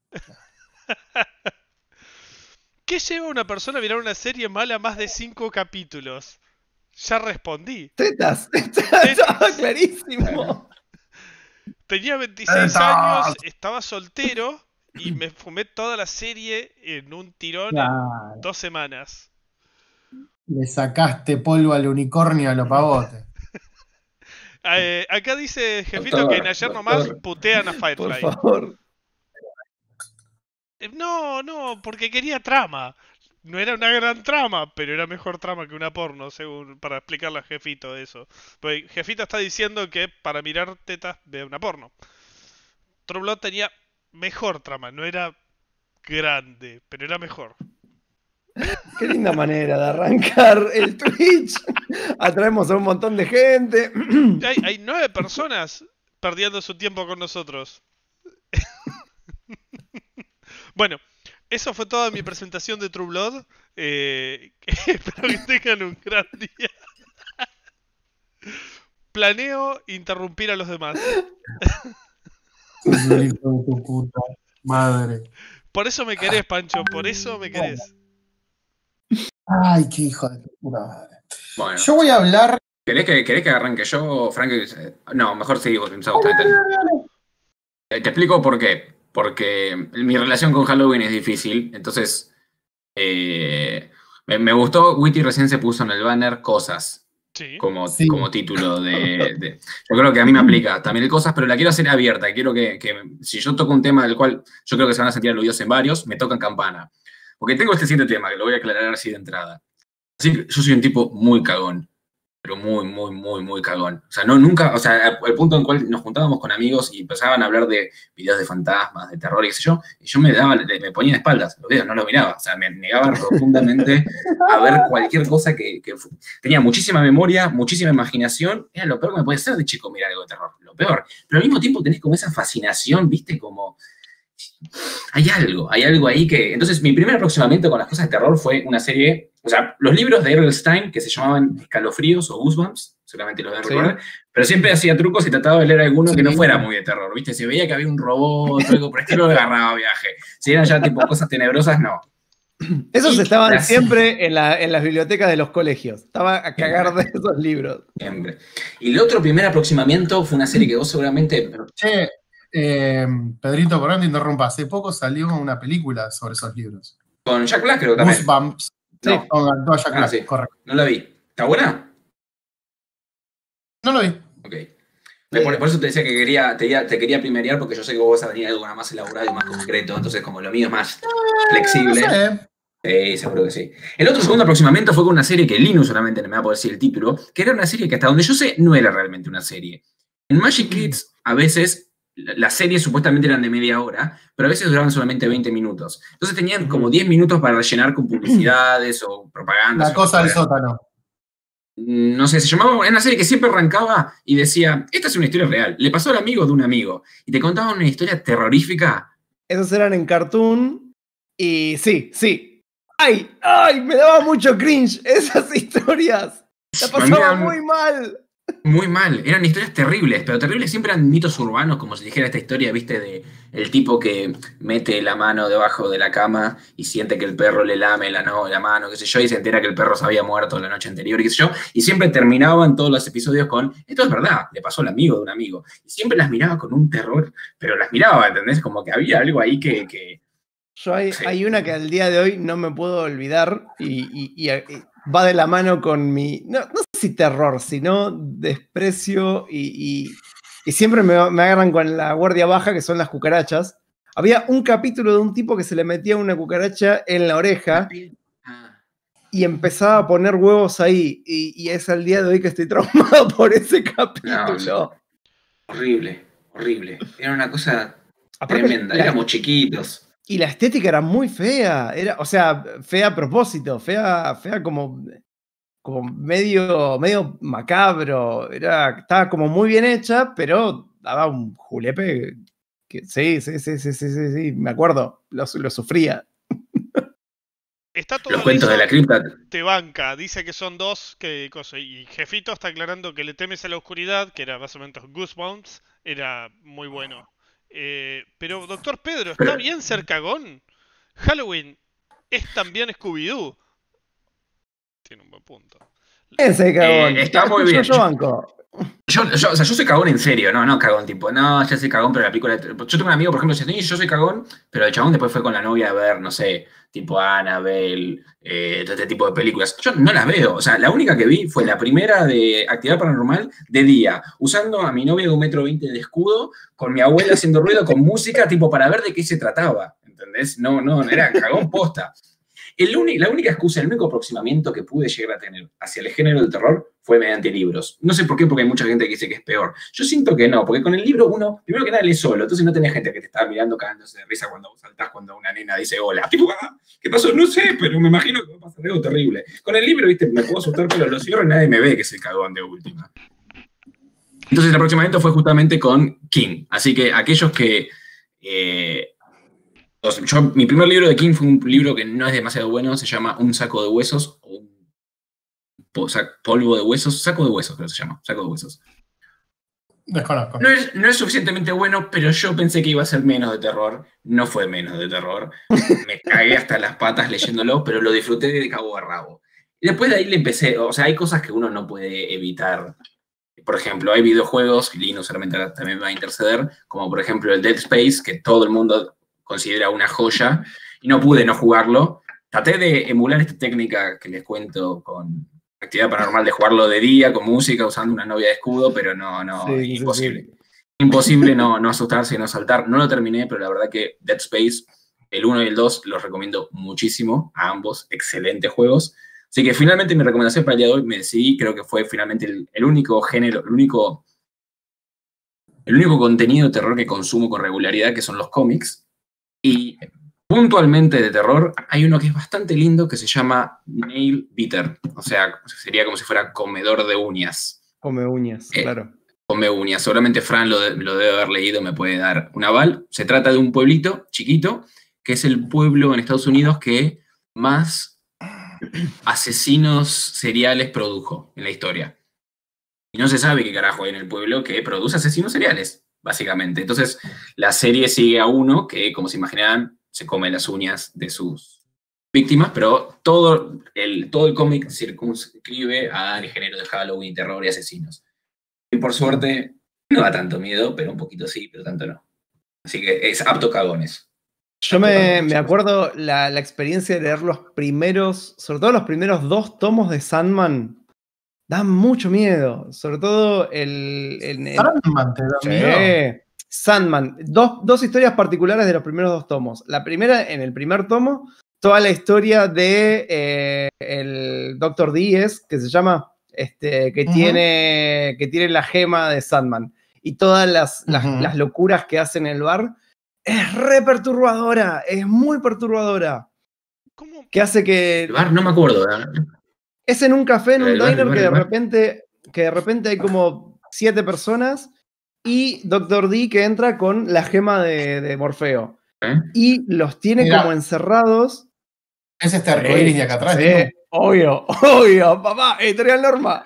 ¿Qué lleva a una persona a mirar una serie mala más de cinco capítulos? Ya respondí.
Tetas. Estaba clarísimo.
Tenía veintiséis
Tetas.
años, estaba soltero y me fumé toda la serie en un tirón
Claro,
en dos semanas.
le sacaste polvo al unicornio a los pavotes.
Eh, acá dice Jefito
Doctor,
que en ayer nomás
doctor.
putean a
Por
Firefly.
favor.
Eh, No, no, porque quería trama. No era una gran trama, pero era mejor trama que una porno, según para explicarle a Jefito eso. Porque Jefito está diciendo que para mirar tetas ve una porno. True Blood tenía mejor trama, no era grande, pero era mejor.
Qué linda manera de arrancar el Twitch. Atraemos a un montón de gente.
Hay, hay nueve personas perdiendo su tiempo con nosotros. Bueno, eso fue toda mi presentación de True Blood. Eh, espero que tengan un gran día. Planeo interrumpir a los demás.
Sos un hijo de tu puta madre.
Por eso me querés, Pancho, por eso me querés.
Ay, qué hijo de tu puta madre.
Bueno,
Yo voy a hablar.
¿querés que, ¿querés que arranque yo, Frank? No, mejor sí, vos pensá vos también. Te, te explico por qué. Porque mi relación con Halloween es difícil, entonces eh, me, me gustó, Witty recién se puso en el banner cosas
Sí.
como,
Sí.
como título de, de- Yo creo que a mí me aplica también el cosas, pero la quiero hacer abierta. Quiero que, que si yo toco un tema del cual yo creo que se van a sentir aludidos en varios, me tocan campana. Porque tengo este siguiente tema, que lo voy a aclarar así de entrada. Así que yo soy un tipo muy cagón. Pero muy, muy, muy, muy cagón. O sea, no, nunca, o sea, al, al punto en el cual nos juntábamos con amigos y empezaban a hablar de videos de fantasmas, de terror y qué sé yo, y yo me daba, me ponía de espaldas los videos, no los miraba. O sea, me negaba rotundamente a ver cualquier cosa que, que fu- tenía muchísima memoria, muchísima imaginación. Era lo peor que me puede hacer de chico mirar algo de terror, lo peor. Pero al mismo tiempo tenés como esa fascinación, viste, como... Hay algo, hay algo ahí que... Entonces, mi primer aproximamiento con las cosas de terror fue una serie... O sea, los libros de Errol Stein, que se llamaban Escalofríos o Goosebumps, seguramente los deben
Sí.
recordar, pero siempre hacía trucos y trataba de leer alguno que no
Sí.
fuera muy de terror, ¿viste? Si veía que había un robot o algo por el estilo, le agarraba viaje. Si eran ya tipo cosas tenebrosas, no.
Esos
Y
estaban
las-
siempre en, la- en las bibliotecas de los colegios. Estaba a cagar de esos libros.
Siempre. Y el otro primer aproximamiento fue una serie que vos seguramente...
Che, eh, Pedrito, perdón te interrumpa. Hace poco salió una película sobre esos libros.
Con Jack Black creo también.
Goosebumps.
No,
Con actúa Jack
Ah,
Black,
sí.
correcto.
no la vi. ¿Está buena?
No lo vi.
Ok. Por, por eso te decía que quería, te, te quería primerear porque yo sé que vos vas a venir algo más elaborado y más concreto. Entonces, como lo mío es más
No
flexible.
sé.
Sí, seguro que sí. El otro segundo aproximamiento fue con una serie que Linus solamente no me va a poder decir el título, que era una serie que hasta donde yo sé no era realmente una serie. En Magic Kids a veces las series supuestamente eran de media hora, pero a veces duraban solamente veinte minutos. Entonces tenían como diez minutos para rellenar con publicidades o propagandas.
La cosa del sótano.
No sé, se llamaba una serie que siempre arrancaba y decía, esta es una historia real, le pasó al amigo de un amigo, y te contaban una historia terrorífica.
Esos eran en Cartoon, y sí, sí. ¡Ay! ¡Ay! Me daba mucho cringe esas historias. La pasaba muy mal.
Muy mal, eran historias terribles, pero terribles siempre eran mitos urbanos, como si dijera esta historia, viste, de el tipo que mete la mano debajo de la cama y siente que el perro le lame la, no, la mano, qué sé yo, y se entera que el perro se había muerto la noche anterior, qué sé yo, y siempre terminaban todos los episodios con, esto es verdad, le pasó al amigo de un amigo, y siempre las miraba con un terror, pero las miraba, ¿entendés? Como que había algo ahí que... que
yo hay,
sí.
hay una que al día de hoy no me puedo olvidar, y... y, y, y va de la mano con mi, no, no sé si terror, sino desprecio y, y, y siempre me, me agarran con la guardia baja, que son las cucarachas. Había un capítulo de un tipo que se le metía una cucaracha en la oreja y empezaba a poner huevos ahí. Y, y es al día de hoy que estoy traumado por ese capítulo.
No, horrible, horrible. Era una cosa
Aparte,
tremenda,
la,
éramos chiquitos.
Y la estética era muy fea, era, o sea, fea a propósito, fea, fea como, como medio, medio macabro, era, estaba como muy bien hecha, pero daba un julepe que sí, sí, sí, sí, sí, sí, sí, me acuerdo, lo, lo sufría.
Está todo
Los cuentos
liso,
de la cripta.
te banca, dice que son dos, que cosa, y Jefito está aclarando que Le temes a la oscuridad, que era más o menos Goosebumps, era muy bueno. Eh, pero, doctor Pedro, ¿está bien ser cagón? Halloween es también Scooby-Doo. Tiene un buen punto.
Ese cagón.
Eh, está muy bien.
Yo, yo banco.
Yo, yo, o sea, yo soy cagón en serio, no, no cagón, tipo, no, ya soy cagón, pero la película. Yo tengo un amigo, por ejemplo, que dice, yo soy cagón, pero el chabón después fue con la novia a ver, no sé, tipo Annabelle, eh, este tipo de películas. Yo no las veo, o sea, la única que vi fue la primera de Actividad Paranormal de día, usando a mi novia de un metro veinte de escudo, con mi abuela haciendo ruido, con música, tipo, para ver de qué se trataba, ¿entendés? No, no, era cagón posta. El uni, la única excusa, el único aproximamiento que pude llegar a tener hacia el género del terror fue mediante libros. No sé por qué, porque hay mucha gente que dice que es peor. Yo siento que no, porque con el libro uno, primero que nada, lees solo, entonces no tenés gente que te está mirando cagándose de risa cuando vos saltás cuando una nena dice hola. Tipo, ¿qué pasó? No sé, pero me imagino que va a pasar algo terrible. Con el libro, viste, me puedo asustar, pero lo cierro y nadie me ve que es el cagón de última. Entonces el aproximamiento fue justamente con King. Así que aquellos que... Eh, Yo, mi primer libro de King fue un libro que no es demasiado bueno, se llama Un saco de huesos, o un polvo de huesos, saco de huesos creo que se llama, saco de huesos.
Desconozco.
No es, no es suficientemente bueno, pero yo pensé que iba a ser menos de terror, no fue menos de terror, me cagué hasta las patas leyéndolo, pero lo disfruté de cabo a rabo. Y después de ahí le empecé, o sea, hay cosas que uno no puede evitar. Por ejemplo, hay videojuegos, y Linus solamente también va a interceder, como por ejemplo el Dead Space, que todo el mundo considera una joya, y no pude no jugarlo. Traté de emular esta técnica que les cuento con Actividad Paranormal, de jugarlo de día, con música, usando una novia de escudo, pero no, no,
Sí,
imposible.
sí, sí.
Imposible no, no asustarse y no saltar. No lo terminé, pero la verdad que Dead Space, el uno y el dos, los recomiendo muchísimo, a ambos, excelentes juegos. Así que finalmente mi recomendación para el día de hoy, me decidí, creo que fue finalmente el, el único género, el único, el único contenido de terror que consumo con regularidad, que son los cómics. Y puntualmente de terror, hay uno que es bastante lindo que se llama Nail Biter. O sea, sería como si fuera comedor de uñas.
Come uñas,
Eh,
claro.
Come uñas. Seguramente Fran lo, de, lo debe haber leído, me puede dar un aval. Se trata de un pueblito chiquito, que es el pueblo en Estados Unidos que más asesinos seriales produjo en la historia. Y no se sabe qué carajo hay en el pueblo que produce asesinos seriales, básicamente. Entonces, la serie sigue a uno que, como se imaginarán, se come las uñas de sus víctimas, pero todo el, todo el cómic circunscribe al género de Halloween, terror y asesinos. Y por suerte, no da tanto miedo, pero un poquito sí, pero tanto no. Así que es apto cagones.
Yo me, me acuerdo la, la experiencia de leer los primeros, sobre todo los primeros dos tomos de Sandman, dan mucho miedo, sobre todo el... el, el
Sandman te da
sí,
miedo.
Sandman, dos, dos historias particulares de los primeros dos tomos. La primera, en el primer tomo, toda la historia de eh, el doctor Díez, que se llama, este, que,
Ujú.
tiene, que tiene la gema de Sandman. y todas las, las,
Ujú.
las locuras que hace en el bar, es re perturbadora, es muy perturbadora.
¿Cómo?
Que hace que...
El bar no me acuerdo. ¿eh?
Es en un café, en un
El bar, el
diner,
bar,
que
el
de
bar.
repente, que de repente hay como siete personas y doctor D que entra con la gema de, de Morfeo.
¿Eh?
Y los tiene
Mira.
como encerrados.
Es este arcoíris de acá atrás,
sí,
Dinu.
obvio, obvio, papá, editorial Norma.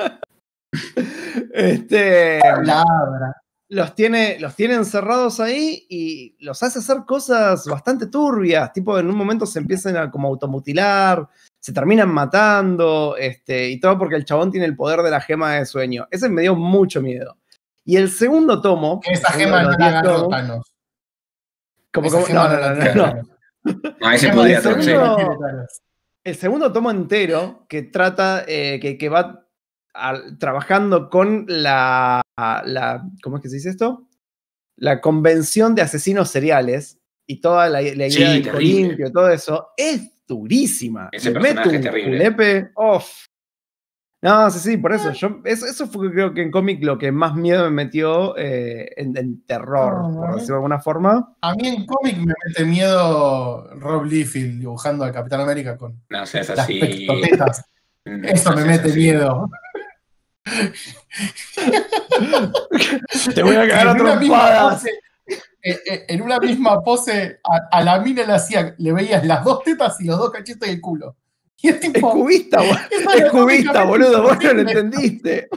este,
Palabra.
los tiene, los tiene encerrados ahí y los hace hacer cosas bastante turbias. Tipo, en un momento se empiezan a como automutilar, se terminan matando, este, y todo porque el chabón tiene el poder de la gema de sueño. Ese me dio mucho miedo. Y el segundo tomo.
Que esa
el segundo
gema
de
no
los
la
diez
agarró
tomos,
Thanos.
como,
Esa
como-
gema
no, no,
la
no,
tiene
no, no.
Thanos.
No, ese
Gema
podría
de
ser, sí.
segundo-
no.
tiene Thanos.
El segundo tomo entero que trata, eh, que, que va a- trabajando con la, la, ¿cómo es que se dice esto? La convención de asesinos seriales y toda la, la idea
Sí,
del
terrible.
colimpio y todo eso, es durísima.
Ese
Le
personaje
mete
es
un
terrible.
julepe, off. No, sí, sí, por eso. Yo, eso, eso fue creo que en cómic lo que más miedo me metió eh, en, en terror,
No,
por
¿eh?
decirlo de alguna forma.
A mí en cómic me mete miedo Rob Liefeld dibujando al Capitán América con
No seas
las
así.
pectotetas.
No
Eso me
seas
mete
así.
miedo.
Te voy a
Que
cagar a
en una misma
trompadas.
pose, eh, eh, en una misma pose a, a la mina le hacía, le veías las dos tetas y los dos cachetes del culo. Y es
Es
tipo,
cubista, bol-
Eso
es
era
cubista,
lógicamente
boludo, vos no lo
imposible.
entendiste.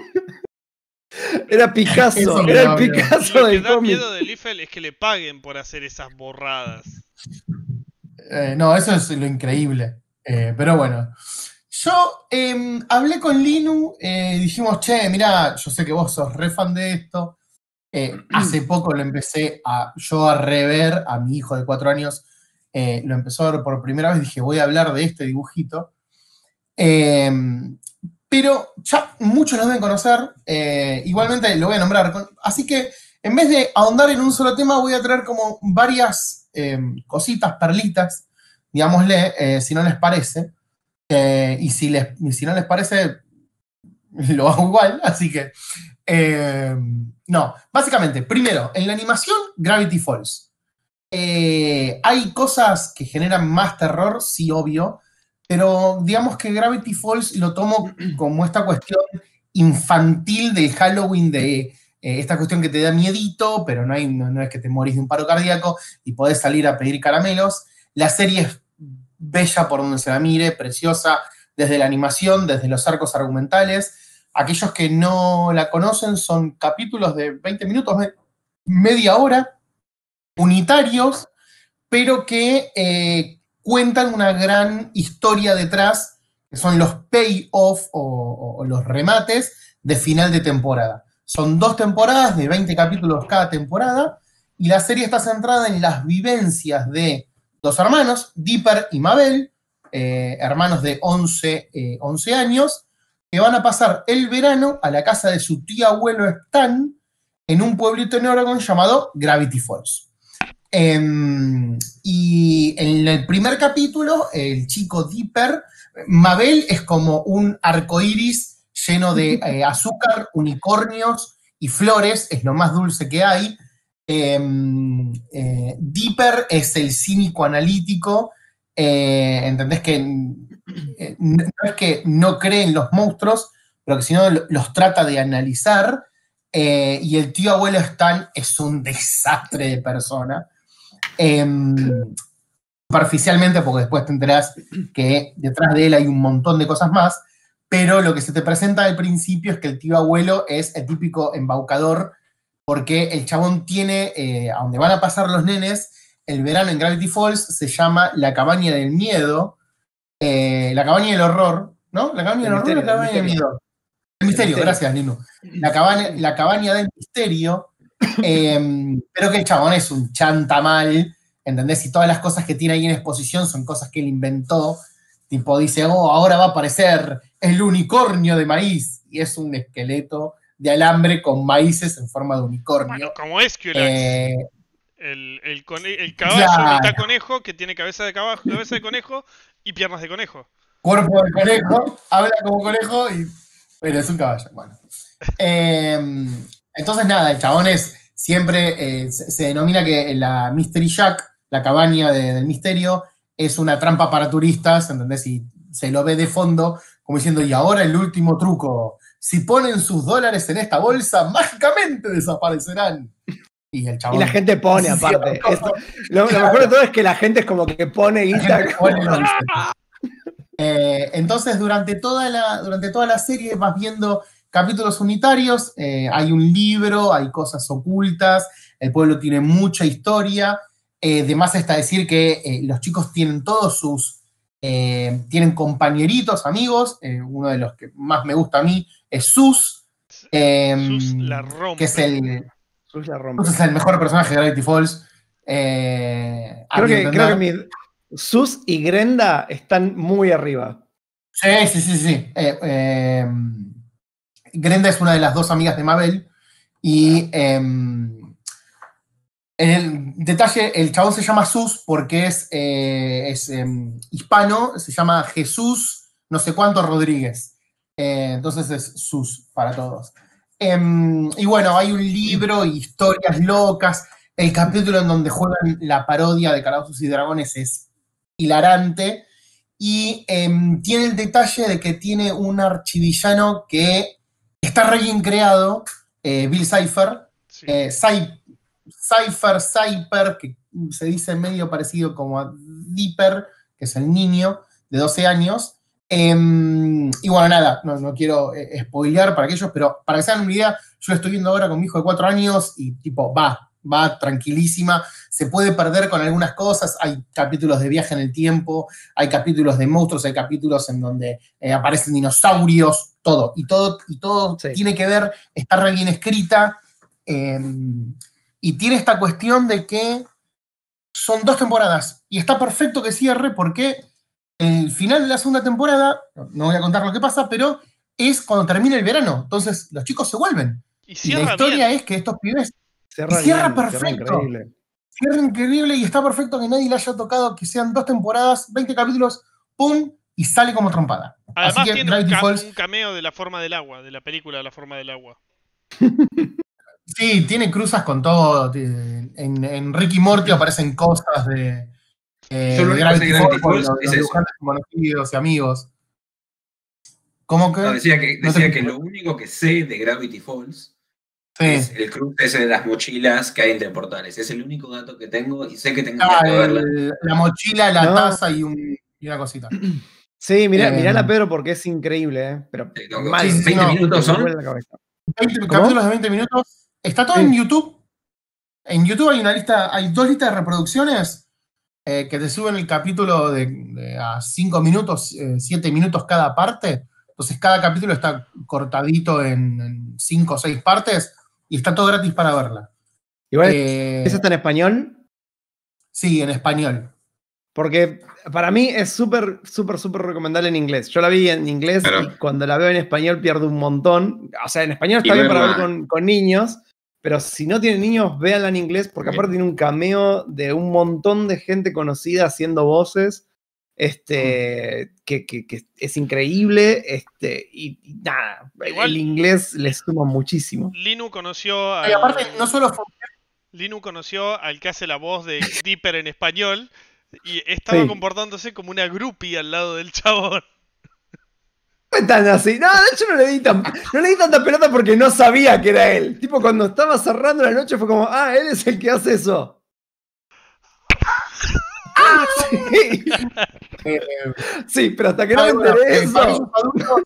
Era Picasso,
Eso me
era el
da miedo.
Picasso
Lo que
del
da
cómic.
miedo de Liefeld es que le paguen por hacer esas borradas.
Eh, no, eso es lo increíble. Eh, pero bueno. Yo eh, hablé con Linu, eh, dijimos, che, mirá, yo sé que vos sos re fan de esto. Eh, hace poco lo empecé a, yo a rever a mi hijo de cuatro años. Eh, lo empezó a ver por primera vez, dije, voy a hablar de este dibujito. Eh, pero ya muchos lo deben conocer, eh, igualmente lo voy a nombrar. Así que en vez de ahondar en un solo tema, voy a traer como varias eh, cositas, perlitas, digámosle, eh, si no les parece. Eh, y, si les, y si no les parece, lo hago igual. Así que, eh, no, básicamente, primero, en la animación, Gravity Falls. Eh, hay cosas que generan más terror, sí, obvio, pero digamos que Gravity Falls lo tomo como esta cuestión infantil del Halloween, de eh, esta cuestión que te da miedito, pero no, hay, no, no es que te morís de un paro cardíaco y podés salir a pedir caramelos. La serie es bella por donde se la mire, preciosa, desde la animación, desde los arcos argumentales. Aquellos que no la conocen son capítulos de veinte minutos, media hora, unitarios, pero que eh, cuentan una gran historia detrás, que son los payoff o, o, o los remates de final de temporada. Son dos temporadas de veinte capítulos cada temporada, y la serie está centrada en las vivencias de dos hermanos, Dipper y Mabel, eh, hermanos de once, eh, once años, que van a pasar el verano a la casa de su tío abuelo Stan, en un pueblito en Oregon llamado Gravity Falls. Eh, y en el primer capítulo, el chico Dipper, Mabel es como un arcoíris lleno de eh, azúcar, unicornios y flores, es lo más dulce que hay. Eh, eh, Dipper es el cínico analítico, eh, ¿entendés? Que eh, no es que no cree en los monstruos, pero que si no los trata de analizar. Eh, y el tío abuelo Stan es un desastre de persona. Eh, superficialmente, porque después te enterás que detrás de él hay un montón de cosas más, pero lo que se te presenta al principio es que el tío abuelo es el típico embaucador, porque el chabón tiene, eh, a donde van a pasar los nenes, el verano en Gravity Falls se llama la cabaña del miedo, eh, la cabaña del horror, ¿no? La cabaña del horror o la cabaña del miedo. El misterio, gracias, Nino. La cabaña, la cabaña del misterio, eh, pero que el chabón es un chanta mal, ¿entendés? Y todas las cosas que tiene ahí en exposición son cosas que él inventó. Tipo, dice, oh, ahora va a aparecer el unicornio de maíz. Y es un esqueleto de alambre con maíces en forma de unicornio.
Bueno, como Esquilax.
Eh,
el, el, cone- el caballo
Claro.
mitad conejo, que tiene cabeza de, caballo, cabeza de conejo y piernas de conejo.
Cuerpo de conejo, habla como conejo y. Bueno, es un caballo. Bueno. Eh, Entonces, nada, el chabón es siempre, eh, se, se denomina que la Mystery Shack, la cabaña de- del misterio, es una trampa para turistas, ¿entendés? Y se lo ve de fondo, como diciendo, y ahora el último truco, si ponen sus dólares en esta bolsa, mágicamente desaparecerán. Y el
Y
chabón...
la gente pone,
Sí, sí,
aparte.
sí.
Es- lo, lo mejor de todo es que la gente es como que pone
La
guita.
gente pone los billetes. Eh, entonces, durante toda, la, durante toda la serie vas viendo capítulos unitarios, eh, hay un libro, hay cosas ocultas, el pueblo tiene mucha historia. Eh, de más está decir que eh, los chicos tienen todos sus, eh, tienen compañeritos, amigos. Eh, uno de los que más me gusta a mí es Sus, eh,
Sus la
que es
rompe.
el,
Sus la rompe.
Sus es el mejor personaje de Gravity Falls. Eh, a
Creo
mi
que, creo que
entender.
mi, Sus y Grenda están muy arriba.
Sí, sí, sí, sí. Eh, eh, Grenda es una de las dos amigas de Mabel y eh, en el detalle, el chabón se llama Sus porque es, eh, es eh, hispano, se llama Jesús no sé cuánto Rodríguez. Eh, entonces es Sus para todos. Eh, y bueno, hay un libro, historias locas. El capítulo en donde juegan la parodia de Calabozos y Dragones es hilarante. Y eh, tiene el detalle de que tiene un archivillano que está re bien creado, eh, Bill Cipher,
Sí.
eh, Cy- Cypher, Cyper, que se dice medio parecido como a Dipper, que es el niño de doce años. Eh, y bueno, nada, no, no quiero eh, spoilear para aquellos, pero para que se hagan una idea, yo lo estoy viendo ahora con mi hijo de cuatro años y tipo, va, va tranquilísima. Se puede perder con algunas cosas, hay capítulos de viaje en el tiempo, hay capítulos de monstruos, hay capítulos en donde eh, aparecen dinosaurios, todo, y todo, y todo
Sí.
tiene que ver, está re bien escrita, eh, y tiene esta cuestión de que son dos temporadas, y está perfecto que cierre porque el final de la segunda temporada, no voy a contar lo que pasa, pero es cuando termina el verano, entonces los chicos se vuelven.
Y
Y la
cierra
historia
bien.
es que estos pibes
Cierra
y cierra
bien, cierra
perfecto.
increíble.
Cierra increíble y está perfecto que nadie le haya tocado que sean dos temporadas, veinte capítulos, ¡pum! Y sale como trompada. Así
Además
que
tiene un,
Gravity
ca-
Falls,
un cameo de La Forma del Agua, de la película La Forma del Agua.
sí, tiene cruzas con todo. En, en Ricky Morty aparecen cosas de, eh,
Yo lo
de
único que sé de
Gravity
Gravity
Falls,
Falls
los,
es
los
eso.
dibujantes conocidos y amigos. ¿Cómo que?
No, decía que,
No te
decía que
escucho.
lo único que sé de Gravity Falls
Sí.
es el cruce ese de las mochilas que hay entre portales. Es el único dato que tengo y sé que tengo
Ah,
que verla.
el- la mochila, la
No.
taza y, un, y una cosita.
Sí, mirá,
Eh,
mirala Pedro porque es increíble, ¿eh? Pero
Sí, tengo que-
mal.
sí, sí,
¿veinte
no.
minutos
Me
son?
vuela la cabeza.
veinte
¿Cómo?
capítulos de veinte minutos. Está todo
Sí.
en YouTube. En YouTube hay una lista, hay dos listas de reproducciones eh, que te suben el capítulo de, de a cinco minutos, siete minutos cada parte. Entonces cada capítulo está cortadito en, en cinco o seis partes y está todo gratis para verla.
Igual,
Eh,
¿eso está en español?
sí, en español.
Porque para mí es súper, súper, súper recomendable en inglés. Yo la vi en inglés
Claro.
y cuando la veo en español pierdo un montón. O sea, en español
Y
está bien para ver
verla-
con, con niños, pero si no tienen niños, véanla en inglés, porque
Bien.
aparte tiene un cameo de un montón de gente conocida haciendo voces. Este, que, que- que es increíble. Este, y, y nada,
Igual-
el inglés le suma muchísimo.
Linu conoció al...
Y aparte, no solo fue
Linu conoció al que hace la voz de Dipper en español y estaba
Sí.
comportándose como una groupie al lado del chabón.
No fue tan así. No, de hecho no le, di tan- no le di tanta pelota porque no sabía que era él. Tipo, cuando estaba cerrando la noche fue como, ah, él es el que hace eso. Sí,
eh,
sí, pero hasta que no me
Ay, bueno,
enteré de
eh, para aquellos
eso.
adultos,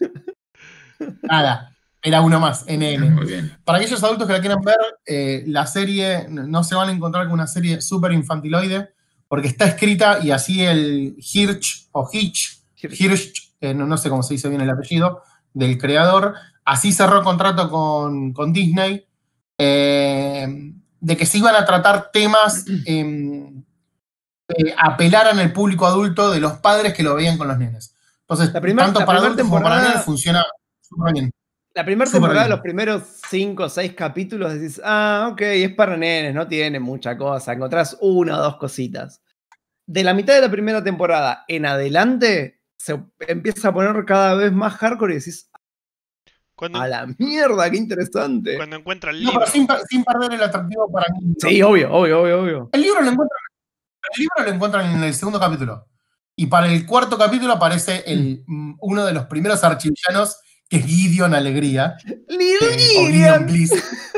nada, era uno más, N N.
Muy bien.
Para aquellos adultos que la quieran ver, eh, la serie no no se van a encontrar con una serie súper infantiloide, porque está escrita y así el Hirsch o Hitch, Hirsch, eh, no, no sé cómo se dice bien el apellido, del creador, así cerró contrato con, con Disney, eh, de que se iban a tratar temas eh, que apelaran al público adulto de los padres que lo veían con los nenes. Entonces,
La primer-
tanto
la
para
primer
adultos como para
temporada-
nenes funciona súper bien.
La primera
Súper
temporada,
bien.
los primeros cinco o seis capítulos, decís, ah, ok, es para nenes, no tiene mucha cosa. Encontrás una o dos cositas. De la mitad de la primera temporada en adelante, se empieza a poner cada vez más hardcore y decís,
Cuando,
A la mierda, qué interesante.
cuando encuentra el
No,
libro.
pero sin, per- sin perder el atractivo para mí.
Sí, obvio, obvio, obvio, obvio.
El libro lo encuentran, el libro lo encuentran en el segundo capítulo. Y para el cuarto capítulo aparece el, mm, uno de los primeros archivillanos, que es Gideon Alegría. eh, o Gideon
Lilian.
Bliss.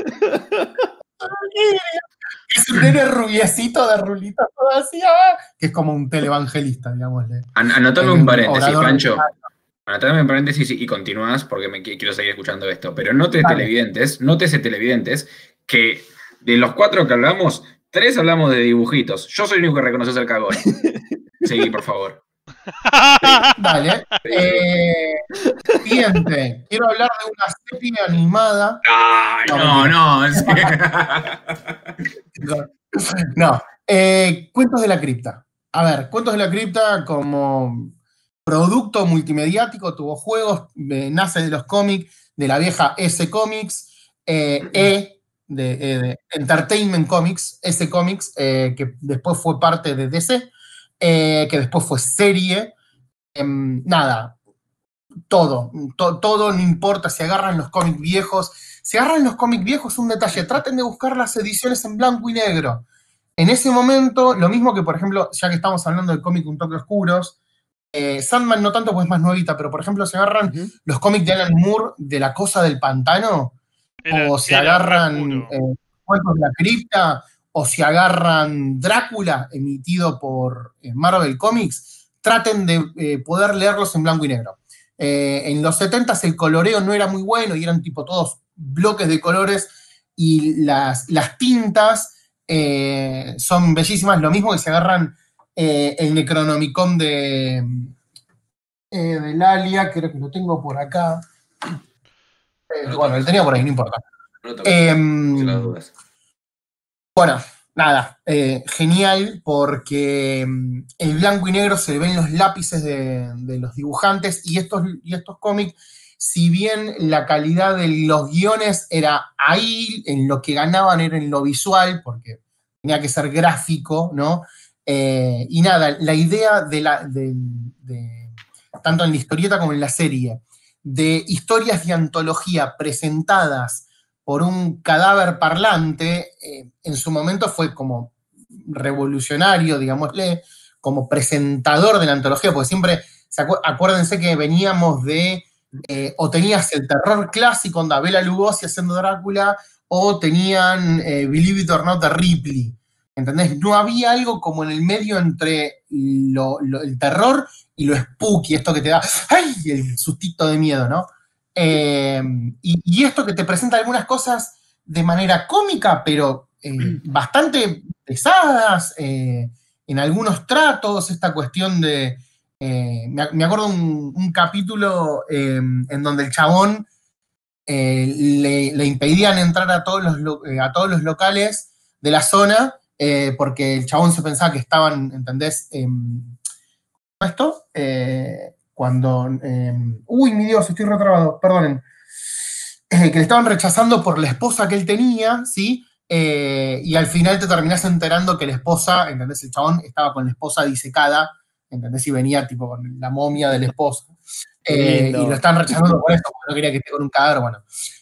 Es un nene rubiecito de rulitas todo así, ah, que es como un televangelista, digámosle.
An- Anotame
Un
un paréntesis,
orador
Pancho.
de-
Anotame un paréntesis y, y continúas porque me qui- quiero seguir escuchando esto. Pero note
Dale.
televidentes, nótese televidentes, que de los cuatro que hablamos, tres hablamos de dibujitos. Yo soy el único que reconoce ser cagón. Seguí, por favor.
Dale. Eh, siguiente. Quiero hablar de una serie animada.
Ay,
No,
no, no. sí.
No. eh, Cuentos de la Cripta. A ver, Cuentos de la Cripta como producto multimediático, tuvo juegos, eh, nace de los cómics de la vieja S Comics, eh, E de, eh, de Entertainment Comics, S Comics, eh, que después fue parte de D C, eh, que después fue serie. Em, nada, todo, to- todo, no importa si agarran los cómics viejos. Si agarran los cómics viejos, un detalle, traten de buscar las ediciones en blanco y negro. En ese momento, lo mismo que, por ejemplo, ya que estamos hablando de cómic un toque oscuros, eh, Sandman no tanto, pues es más nuevita, pero por ejemplo, si agarran
Ujú.
los cómics de Alan Moore de La Cosa del Pantano,
Era-
o si
era
agarran
oscuro.
eh, Cuentos de la Cripta, o si agarran Drácula, emitido por eh, Marvel Comics, traten de eh, poder leerlos en blanco y negro. Eh, en los setentas el coloreo no era muy bueno y eran tipo todos bloques de colores y las, las tintas eh, son bellísimas, lo mismo que se agarran eh, el Necronomicon de, eh, de Lalia, creo que lo tengo por acá. Eh, bueno, lo tenía por ahí, no importa.
No toques,
Em,
sin las dudas.
Bueno, nada, eh, genial porque mm, el blanco y negro se ven los lápices de, de los dibujantes y estos, y estos cómics, si bien la calidad de los guiones era ahí, en lo que ganaban era en lo visual, porque tenía que ser gráfico, ¿no? Eh, y nada, la idea de la, de, de- tanto en la historieta como en la serie, de historias de antología presentadas por un cadáver parlante, eh, en su momento fue como revolucionario, digámosle, como presentador de la antología, porque siempre, se acu- acuérdense que veníamos de, eh, o tenías el terror clásico, onda Bela Lugosi haciendo Drácula, o tenían eh, Believe It or Not de Ripley, ¿entendés? No había algo como en el medio entre lo- lo- el terror y lo spooky, esto que te da, ¡ay!, el sustito de miedo, ¿no? Eh, y, y esto que te presenta algunas cosas de manera cómica, pero eh, bastante pesadas, eh, en algunos tratos, esta cuestión de... eh, me, me acuerdo un, un capítulo eh, en donde el chabón eh, le, le impedían entrar a todos los, lo- eh, a todos los locales de la zona eh, porque el chabón se pensaba que estaban, ¿entendés? Em, ¿cómo esto? Eh, cuando... em, uy, mi Dios, estoy retrabado, perdonen. Eh, que le estaban rechazando por la esposa que él tenía, ¿sí? Eh, y al final te terminás enterando que la esposa, ¿entendés? El chabón estaba con la esposa disecada, ¿entendés? Y venía tipo con la momia de la esposa.
Qué
Eh,
lindo.
y lo están rechazando por eso, porque no quería que esté con un cadáver, bueno.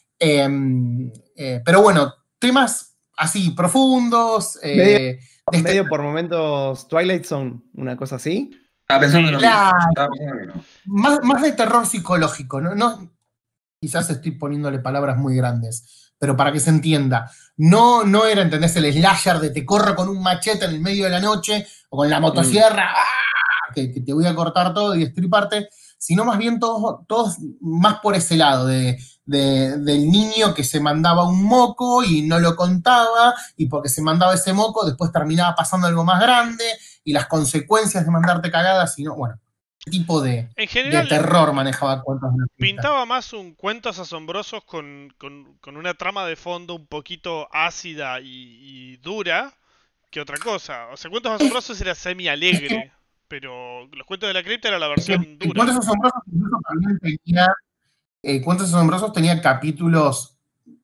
Eh, eh, pero bueno, temas así profundos. eh,
Medio-
de este-
Medio por momentos Twilight Zone, una cosa así.
Estaba pensando en lo mismo.
Claro.
Estaba pensando en lo mismo.
más, más de terror psicológico, ¿no? No, quizás estoy poniéndole palabras muy grandes, pero para que se entienda. No, no era, ¿entendés? El slasher de te corro con un machete en el medio de la noche o con la motosierra, ¡ah!, que, que te voy a cortar todo y destriparte, sino más bien todos, todos más por ese lado, de, de- del niño que se mandaba un moco y no lo contaba, y porque se mandaba ese moco, después terminaba pasando algo más grande, y las consecuencias de mandarte cagadas, y no, bueno, ese tipo de,
En
de
general,
terror manejaba Cuentos de la Cripta.
pintaba más un cuentos asombrosos con, con- con una trama de fondo un poquito ácida y, y dura que otra cosa. O sea, cuentos asombrosos era semi alegre, pero los cuentos de la cripta era la versión
En
dura.
Cuentos Asombrosos incluso también tenía, eh, Cuentos Asombrosos tenía capítulos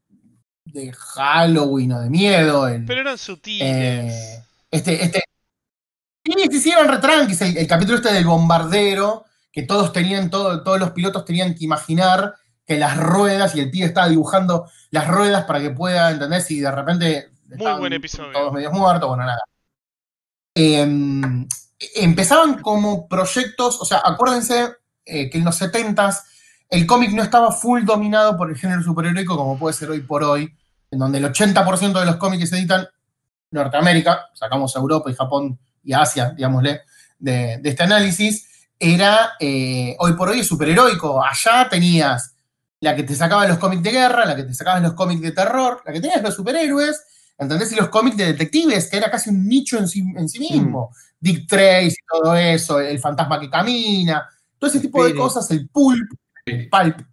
de Halloween o de miedo. el-
Pero eran sutiles.
eh, este, este, sí, sí, sí, eran retranquis. El, el capítulo este del bombardero, que todos tenían, todo- todos los pilotos tenían que imaginar que las ruedas, y el pibe estaba dibujando las ruedas para que pueda, ¿entendés? Y de repente
Muy buen episodio.
Todos medios muertos, bueno, nada. Eh, empezaban como proyectos, o sea, acuérdense eh, que en los setentas el cómic no estaba full dominado por el género superheroico como puede ser hoy por hoy, en donde el ochenta por ciento de los cómics que se editan en Norteamérica, sacamos a Europa y Japón y Asia, digámosle, de, de este análisis, era eh, hoy por hoy superheroico. Allá tenías la que te sacaba los cómics de guerra, la que te sacaba los cómics de terror, la que tenías los superhéroes, ¿entendés? Y los cómics de detectives, que era casi un nicho en sí, en sí mismo. Mm. Dick Tracy y todo eso, el fantasma que camina, todo ese tipo de cosas, el pulp, el pulp.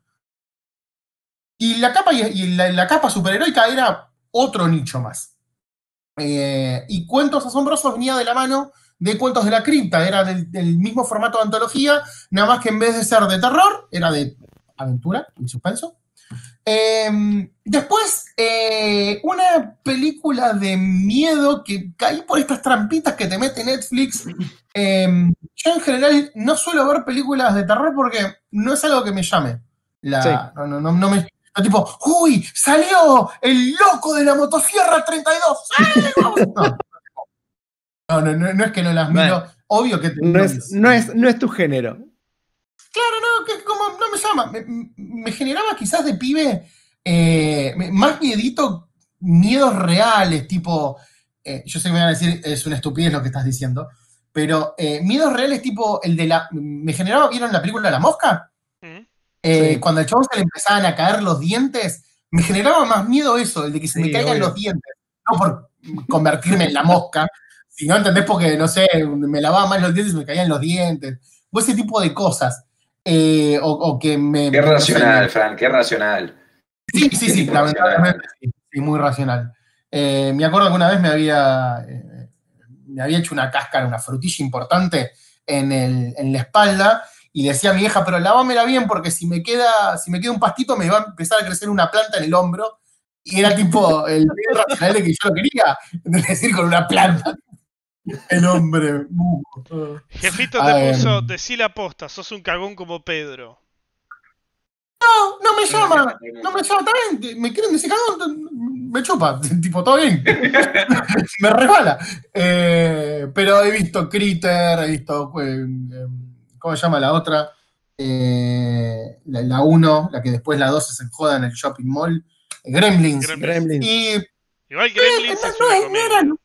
Y la capa, y la, la capa superheroica era otro nicho más. Eh, y Cuentos Asombrosos venía de la mano de Cuentos de la Cripta, era del, del mismo formato de antología, nada más que en vez de ser de terror, era de aventura y suspenso. Eh, después, eh, una película de miedo que caí por estas trampitas que te mete Netflix. Eh, yo en general no suelo ver películas de terror porque no es algo que me llame. La, sí. no, no, no, no me... No, tipo, uy, salió el loco de la motosierra treinta y dos. ¡Ay, no, no, no, no es que no las miro. Bueno, obvio que...
No es, no, es, no es tu género.
Claro, no, que como no me llama. Me, me generaba quizás de pibe eh, más miedito, miedos reales, tipo. Eh, yo sé que me van a decir, es una estupidez lo que estás diciendo, pero eh, miedos reales, tipo el de la. Me generaba, ¿vieron la película La Mosca? ¿Mm? Eh, sí. Cuando al chabón se le empezaban a caer los dientes, me generaba más miedo eso, el de que se sí, me caigan obvio. Los dientes. No por convertirme en la mosca, sino, ¿entendés? Porque, no sé, me lavaba más los dientes y me caían los dientes. O ese tipo de cosas. Eh, o, o que me...
Qué racional,
no sé,
Fran, qué racional.
Sí, sí, sí, lamentablemente sí, sí, muy racional. Eh, me acuerdo que una vez me había, eh, me había hecho una cáscara, una frutilla importante en, el, en la espalda, y le decía a mi vieja, pero lávámela bien porque si me queda, si me queda un pastito me va a empezar a crecer una planta en el hombro, y era tipo el bien racional de que yo lo quería, es decir, con una planta. El hombre. Uh,
Jefito te um, puso, decí la posta, sos un cagón como Pedro.
No, no me llama, no me llama también, me quieren decir cagón, me chupa, tipo, todo bien. Me resbala. Eh, pero he visto Critter, he visto, eh, ¿cómo se llama la otra? Eh, la uno, la que después la dos se enjoda en el shopping mall. Gremlins.
Gremlins.
Y,
Igual Gremlins eh, es una comedia. No,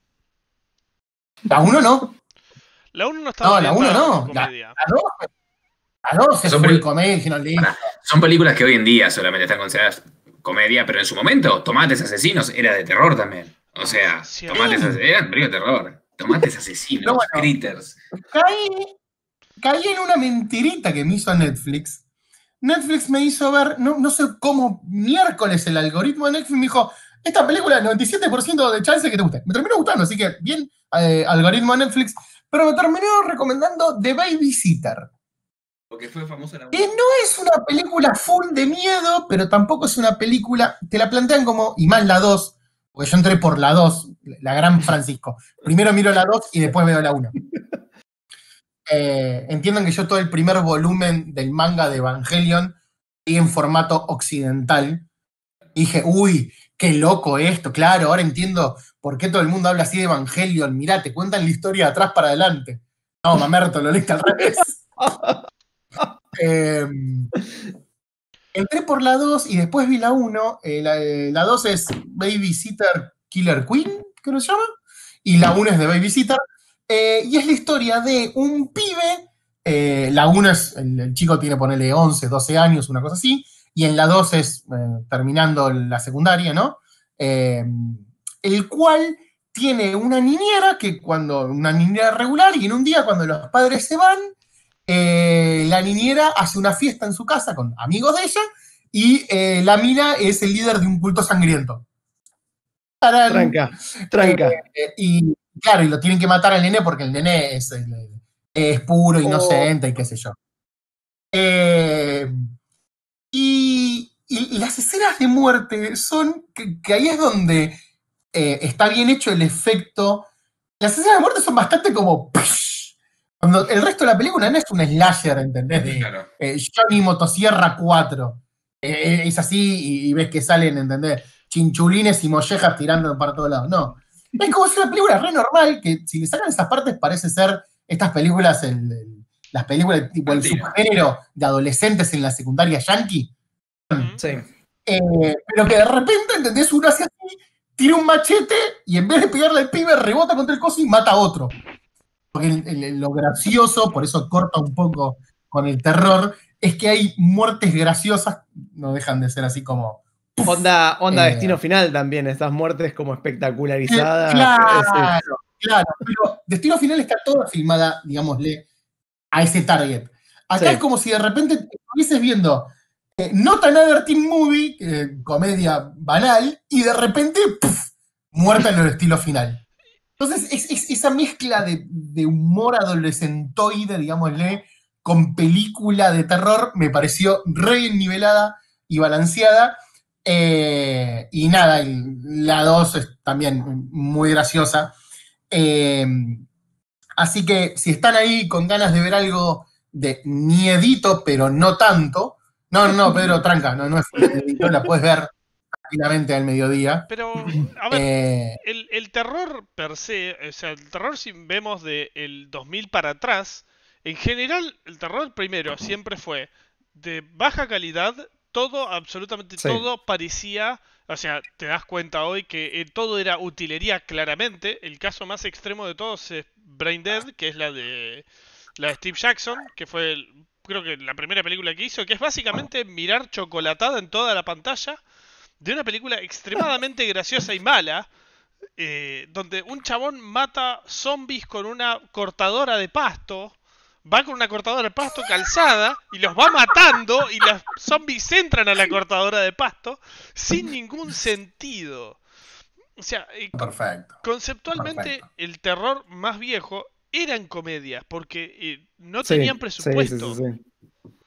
la uno no.
La uno no está
No, la uno no. La, la dos, la dos es
son
full comedia, no le
para, son películas que hoy en día solamente están consideradas comedia, pero en su momento, Tomates Asesinos era de terror también. O sea, sí, Tomates Asesinos eran películas de terror. Tomates Asesinos, no, bueno, Critters.
Caí, caí en una mentirita que me hizo Netflix. Netflix me hizo ver, no, no sé cómo, miércoles el algoritmo de Netflix me dijo, esta película, noventa y siete por ciento de chance que te guste. Me terminó gustando, así que bien, eh, algoritmo de Netflix, pero me terminó recomendando The Babysitter.
Porque fue famosa la...
Que no es una película full de miedo, pero tampoco es una película, te la plantean como, y más la dos, porque yo entré por la dos, la gran Francisco. Primero miro la dos y después veo la uno. Eh, entiendan que yo todo el primer volumen del manga de Evangelion vi en formato occidental. Y dije, uy, qué loco esto, claro, ahora entiendo por qué todo el mundo habla así de Evangelion. Mirá, te cuentan la historia de atrás para adelante. No, mamerto, lo leíste al revés. eh, entré por la dos y después vi la uno. Eh, la, eh, la dos es Babysitter Killer Queen, creo que se llama. Y la uno es de Babysitter. Eh, y es la historia de un pibe. Eh, la uno es, el, el chico tiene, ponele, once, doce años, una cosa así. Y en la dos es eh, terminando la secundaria, ¿no? Eh, el cual tiene una niñera, que cuando una niñera regular, y en un día cuando los padres se van, eh, la niñera hace una fiesta en su casa con amigos de ella, y eh, la mina es el líder de un culto sangriento.
¡Tarán! Tranca, tranca.
Eh, y claro, y lo tienen que matar al nene porque el nene es, es puro, inocente, oh. y qué sé yo. Eh... Y, y, y las escenas de muerte son, que, que ahí es donde eh, está bien hecho el efecto. Las escenas de muerte son bastante como... Psh, cuando el resto de la película no es un slasher, ¿entendés? De,
claro.
eh, Johnny Motosierra cuatro. eh, es así y, y ves que salen, ¿entendés? Chinchulines y mollejas tirando para todos lados. No. Es como si una película re normal, que si le sacan esas partes parece ser estas películas, el, el- las películas tipo el
Mentira.
subgénero de adolescentes en la secundaria yankee.
Ujú.
Sí.
Eh, pero que de repente, ¿entendés? Uno hace así, tira un machete y en vez de pegarle al pibe, rebota contra el coso y mata a otro. Porque el- el- lo gracioso, por eso corta un poco con el terror, es que hay muertes graciosas, no dejan de ser así como.
Onda, onda
Eh.
Destino Final también, estas muertes como espectacularizadas.
Claro,
Ese-
claro, pero Destino Final está toda filmada, digámosle, a ese target. Acá
Sí.
es como si de repente estuvieses viendo eh, Not Another Teen Movie, eh, comedia banal, y de repente, ¡puf!, muerta en el estilo final. Entonces, es, es esa mezcla de, de humor adolescentoide, digámosle, con película de terror, me pareció re bien nivelada y balanceada. Eh, y nada, el- la dos es también muy graciosa. Eh, así que si están ahí con ganas de ver algo de miedito, pero no tanto. No, no, no, Pedro, tranca, no, no es miedito, la puedes ver tranquilamente al mediodía.
Pero, a ver,
Eh,
el, el terror per se, o sea, el terror si vemos de el dos mil para atrás, en general el terror primero siempre fue de baja calidad, todo, absolutamente
Sí.
todo parecía, o sea, te das cuenta hoy que eh, todo era utilería claramente. El caso más extremo de todos es Brain Dead, que es la de la de Steve Jackson, que fue el- creo que la primera película que hizo, que es básicamente mirar chocolatada en toda la pantalla de una película extremadamente graciosa y mala, eh, donde un chabón mata zombies con una cortadora de pasto, va con una cortadora de pasto calzada y los va matando y los zombies entran a la cortadora de pasto sin ningún sentido. O sea, eh,
perfecto.
conceptualmente
Perfecto.
el terror más viejo eran comedias porque eh, no
Sí,
tenían
sí,
presupuesto.
sí, sí, sí.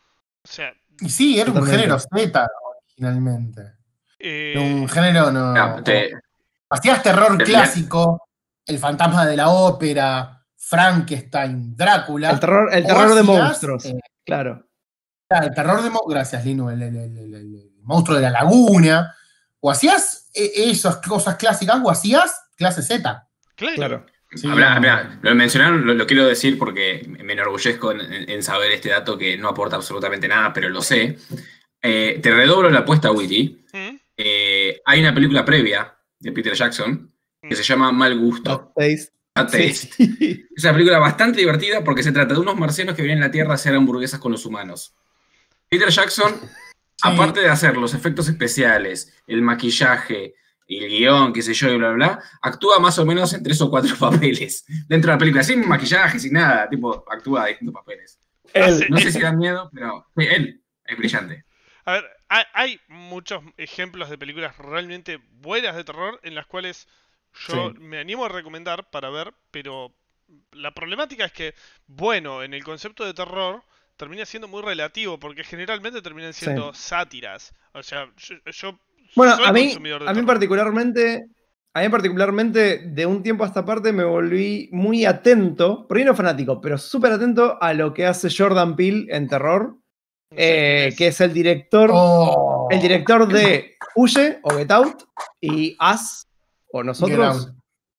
O sea,
Y sí, era un
Totalmente.
género Z originalmente.
eh,
Era un género no.
Ah, te-
Hacías terror
te-
clásico, El fantasma de la ópera, Frankenstein, Drácula.
El terror, el
o
terror de
hacías,
monstruos,
eh,
claro.
el terror de monstruos. Gracias, Lino, el, el- el- el- el monstruo de la laguna. O hacías eh, esas cosas clásicas, o hacías clase Z.
claro.
Claro.
Sí,
Habla-
no.
habla- lo mencionaron, lo, lo quiero decir porque me enorgullezco en, en- en saber este dato que no aporta absolutamente nada, pero lo sé. Eh, te redoblo la apuesta, Witty.
¿Mm?
Eh, hay una película previa de Peter Jackson que se llama Mal Gusto.
Bad Taste.
Bad Taste.
Sí.
Es una película bastante divertida porque se trata de unos marcianos que vienen a la Tierra a hacer hamburguesas con los humanos. Peter Jackson, aparte de hacer los efectos especiales, el maquillaje, el guión, qué sé yo, y bla, bla, bla, actúa más o menos en tres o cuatro papeles dentro de la película, sin maquillaje, sin nada, tipo, actúa de distintos papeles.
Él.
No sé si dan miedo, pero sí, él es brillante.
A ver, hay, hay muchos ejemplos de películas realmente buenas de terror en las cuales yo
Sí.
me animo a recomendar para ver, pero la problemática es que, bueno, en el concepto de terror termina siendo muy relativo, porque generalmente terminan siendo sátiras. O sea, yo, yo
Bueno,
soy
a mí,
consumidor de
a mí
terror.
particularmente, a mí particularmente, de un tiempo a esta parte me volví muy atento, por ahí no fanático, pero súper atento a lo que hace Jordan Peele en terror,
No sé
eh,
quién es.
que es el director,
Oh,
el director de Huye o Get Out y Us o
Get
Nosotros.
Out.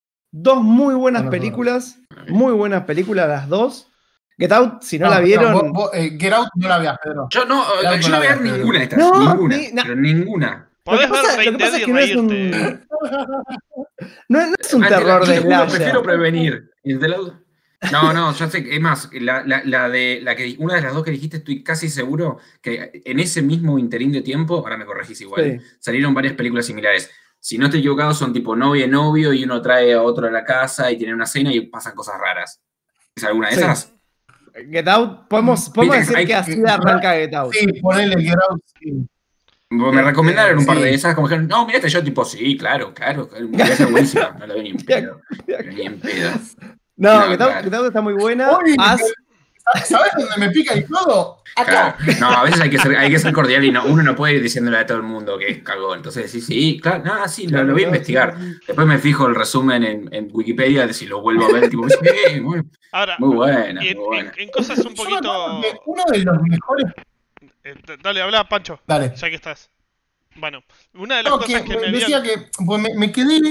Dos muy buenas
O Nosotros.
películas, muy buenas películas las dos. Get Out, si no,
No,
la
no,
vieron...
vos- vos, eh, Get Out no la veas, Pedro.
Yo no,
Claro,
yo
no
no
la
voy a ver
veas,
ninguna de estas,
No,
ninguna,
ni- no.
pero ninguna.
Lo
Podés
que pasa,
ver
lo
Brain
que pasa
Dead
es
y
que no es
reírte.
un... No, no es un
Ah,
terror
yo
de
te juro,
slasher.
prefiero prevenir. ¿Y el de la- No, no, ya sé, que- es más, la, la- la de la que una de las dos que dijiste, estoy casi seguro que en ese mismo interín de tiempo, ahora me corregís igual,
Sí.
salieron varias películas similares. Si no estoy equivocado, son tipo novia y novio, y uno trae a otro a la casa y tienen una cena y pasan cosas raras. ¿Es alguna de
Sí.
esas?
Get Out, podemos, podemos
Viste,
decir
hay
que
que-
así arranca Get Out.
Sí, ponele Get Out. Sí.
Me recomendaron un par
sí.
de esas, como dijeron, no, mira este, yo tipo, sí, claro, claro, claro, voy a ser buenísima, no lo veo ni en pedo, pero ni en pedo.
No,
No,
Get Out,
claro.
Get Out está muy buena.
Uy,
Us,
¿Sabes dónde me pica y todo?
Claro.
Acá.
No, a veces hay que ser, hay que ser cordial y no, uno no puede ir diciéndole a todo el mundo que es cagón. Entonces, sí, sí, claro, no, sí, lo, lo voy a investigar. Después me fijo el resumen en, en Wikipedia de si lo vuelvo a ver, tipo, sí, muy,
Ahora,
muy buena, muy
en,
buena.
en- en cosas un
Yo me acuerdo
poquito...
que uno de los mejores.
Eh, d- dale, habla, Pancho,
Dale.
ya que estás. Bueno, una de las
No,
cosas
que
que me
decía
habían...
que pues, me, me quedé.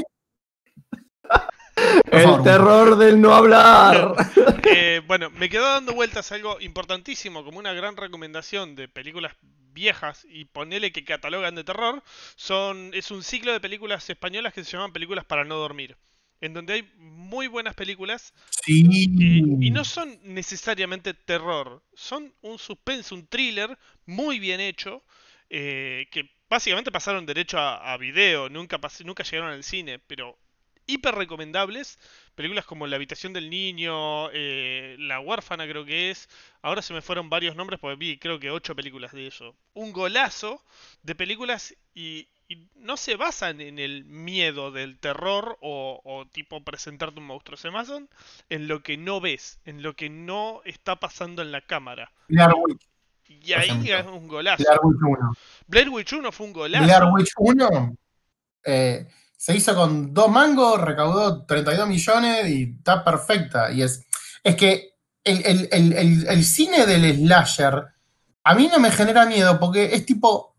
Por
El
favor,
terror del no hablar.
Eh, bueno, me quedó dando vueltas algo importantísimo, como una gran recomendación de películas viejas y ponele que catalogan de terror, son es un ciclo de películas españolas que se llaman películas para no dormir, en donde hay muy buenas películas
Sí.
eh, y no son necesariamente terror, son un suspense, un thriller muy bien hecho, eh, que básicamente pasaron derecho a, a video, nunca, pas- nunca llegaron al cine, pero hiper recomendables. Películas como La habitación del niño, eh, La huérfana creo que es. Ahora se me fueron varios nombres porque vi creo que ocho películas de eso. Un golazo de películas y, y no se basan en el miedo del terror o, o tipo presentarte un monstruo. Se basan en lo que no ves, en lo que no está pasando en la cámara.
Blair Witch,
Y
por
ahí es
ejemplo.
un golazo.
Blair Witch uno.
Blair Witch uno fue un
Blair
golazo.
Witch uno eh, se hizo con dos mangos, recaudó treinta y dos millones y está perfecta. Y es, es que el, el- el- el- el cine del slasher a mí no me genera miedo porque es tipo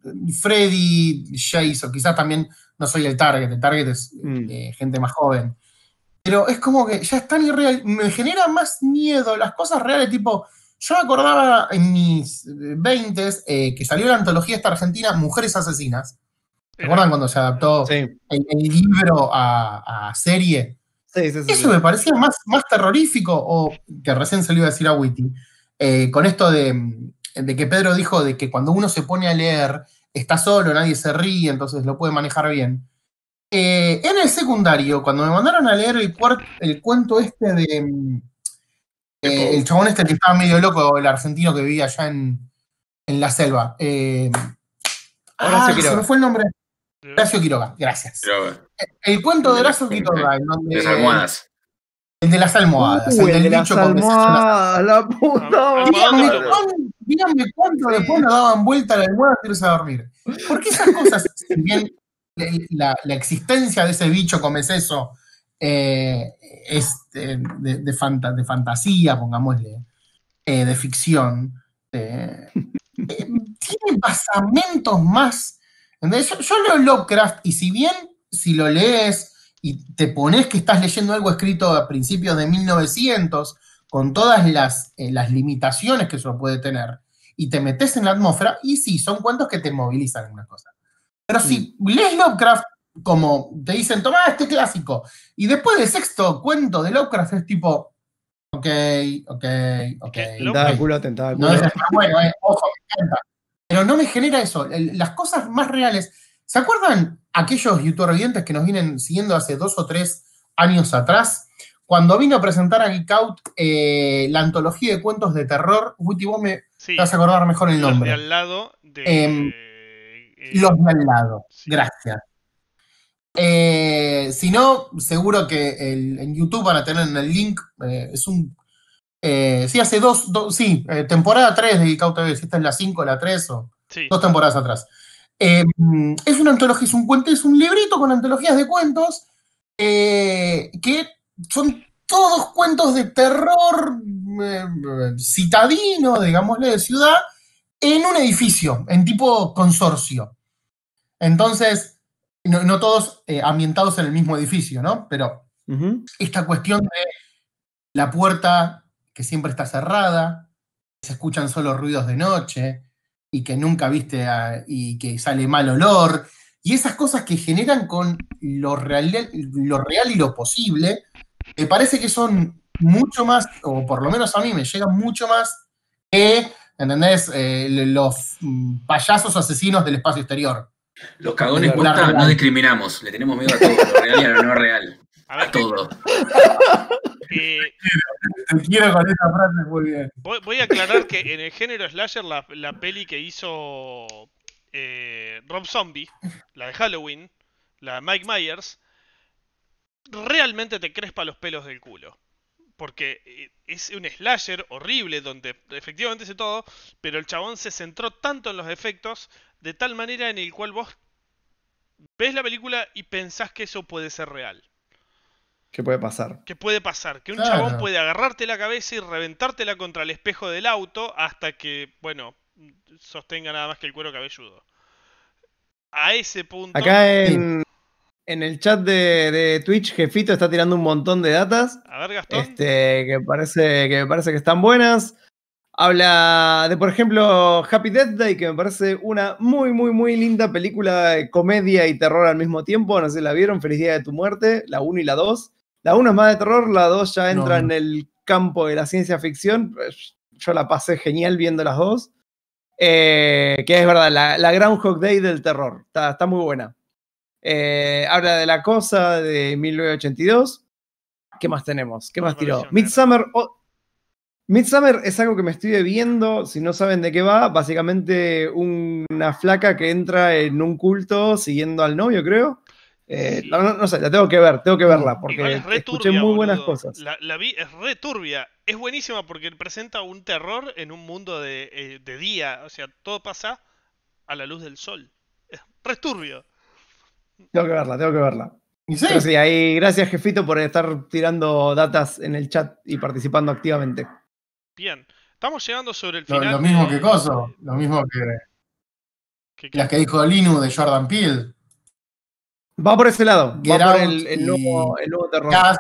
Freddy, Jason, quizás también no soy el target, el target es
Mm.
eh, gente más joven. Pero es como que ya es tan irreal, me genera más miedo las cosas reales, tipo, yo me acordaba en mis veintes que salió la antología esta argentina, Mujeres Asesinas. ¿Se
Era-
acuerdan cuando se adaptó
Sí,
el, el libro a, a serie?
sí, sí, sí.
Eso
sí.
me parecía más, más terrorífico, o que recién se lo iba a decir a Witty, eh, con esto de, de que Pedro dijo de que cuando uno se pone a leer, está solo, nadie se ríe, entonces lo puede manejar bien. Eh, en el secundario, cuando me mandaron a leer el, cuart- el cuento este de mm, eh, el chabón este que estaba medio loco, el argentino que vivía allá en, en la selva. Eh,
Horacio
ay, se
Quiroga.
me fue el nombre. Horacio Quiroga, gracias.
Pero,
El cuento de
de la
Horacio
gente,
Quiroga, en
las
donde
almohadas.
el de las almohadas,
Uh,
el
el
del
de
bicho
las
con
almohadas, la puta
Ah,
Díganme,
Almohadón de
cuán- díganme cuánto
Sí.
después nos daban vuelta a la almohada antes de irse a dormir. Porque esas cosas, si bien la, la existencia de ese bicho come eso eh, es eh, de, de fanta- de fantasía, pongámosle, eh, de ficción, eh, eh, tiene basamentos más. ¿Entendés? Yo, yo leo Lovecraft y si bien si lo lees y te pones que estás leyendo algo escrito a principios de mil novecientos, con todas las, eh, las limitaciones que eso puede tener, y te metes en la atmósfera, y sí, son cuentos que te movilizan en una cosa. Pero si lees Lovecraft, como te dicen, toma este clásico, y después del sexto cuento de Lovecraft es tipo, ok, ok, ok.
¿Qué? Lo-
Tentáculo,
No
tentáculo.
es está bueno, eh, ojo, me encanta. Pero no me genera eso. El- las cosas más reales. ¿Se acuerdan aquellos youtuber que nos vienen siguiendo hace dos o tres años atrás? Cuando vino a presentar a Geek Out eh, la antología de cuentos de terror, Witty, vos me
Sí,
te vas a acordar mejor el
los de
nombre.
al lado de...
Em,
eh,
Los de al lado.
sí.
Gracias. Eh, si no, seguro que el- en YouTube van a tener en el link. eh, es un. Eh, sí, hace dos, dos sí, eh, temporada tres de Geek Out T V, si esta es la cinco, la tres o
Sí.
dos temporadas atrás. Eh, es una antología, es un cuento, es un librito con antologías de cuentos eh, que son todos cuentos de terror eh, citadino, digámosle, de ciudad, en un edificio, en tipo consorcio. Entonces, no, no todos eh, ambientados en el mismo edificio, ¿no? Pero
Ujú.
esta cuestión de la puerta que siempre está cerrada, se escuchan solo ruidos de noche y que nunca viste a- y que sale mal olor, y esas cosas que generan con lo real, lo real y lo posible, me parece que son mucho más, o por lo menos a mí me llegan mucho más que, ¿entendés? Eh, los mm, payasos asesinos del espacio exterior.
Los cagones
Claro.
posta no discriminamos, le tenemos miedo a todo, lo real y a lo no real.
A ver,
A todo.
eh,
Te quiero con esa frase muy bien.
voy, voy a aclarar que en el género slasher, la, la peli que hizo eh, Rob Zombie, la de Halloween, la de Mike Myers, realmente te crespa los pelos del culo. Porque eh, es un slasher horrible donde efectivamente hace todo, pero el chabón se centró tanto en los efectos de tal manera en el cual vos ves la película y pensás que eso puede ser real.
¿Qué puede pasar?
Que puede pasar, que un
Claro.
chabón puede agarrarte la cabeza y reventártela contra el espejo del auto hasta que, bueno, sostenga nada más que el cuero cabelludo. A ese punto...
Acá en, en el chat de, de Twitch, Jefito está tirando un montón de datas.
A ver, Gastón.
Este, que parece que me parece que están buenas. Habla de, por ejemplo, Happy Death Day, que me parece una muy, muy, muy linda película de comedia y terror al mismo tiempo. No sé si la vieron, Feliz Día de tu Muerte, la uno y la dos. La uno es más de terror, la dos ya entra
No.
en el campo de la ciencia ficción. Yo la pasé genial viendo las dos. Eh, que es verdad, la, la Groundhog Day del terror. Está, está muy buena. Eh, habla de La Cosa de mil novecientos ochenta y dos. ¿Qué más tenemos? ¿Qué más
Una
tiró?
versión
Midsommar. Oh, Midsommar es algo que me estoy viendo. Si no saben de qué va, básicamente un- una flaca que entra en un culto siguiendo al novio, creo. Eh,
Sí.
no, no- no sé, la tengo que ver, tengo que verla, porque
Igual es re
escuché
turbia,
muy buenas
boludo.
cosas.
La, la vi, es re turbia. Es buenísima porque presenta un terror en un mundo de, eh, de día. O sea, todo pasa a la luz del sol. Es re turbio.
Tengo que verla, tengo que verla.
¿Y sí?
Pero sí, ahí gracias, Jefito, por estar tirando datas en el chat y participando activamente.
Bien. Estamos llegando sobre el
Lo,
final.
lo mismo
de-
que Coso, lo mismo que
que- que-
las que dijo Linu de Jordan Peele.
Va por ese lado,
Get
va por
Out
el, el
y
nuevo, el nuevo terror.
Gas,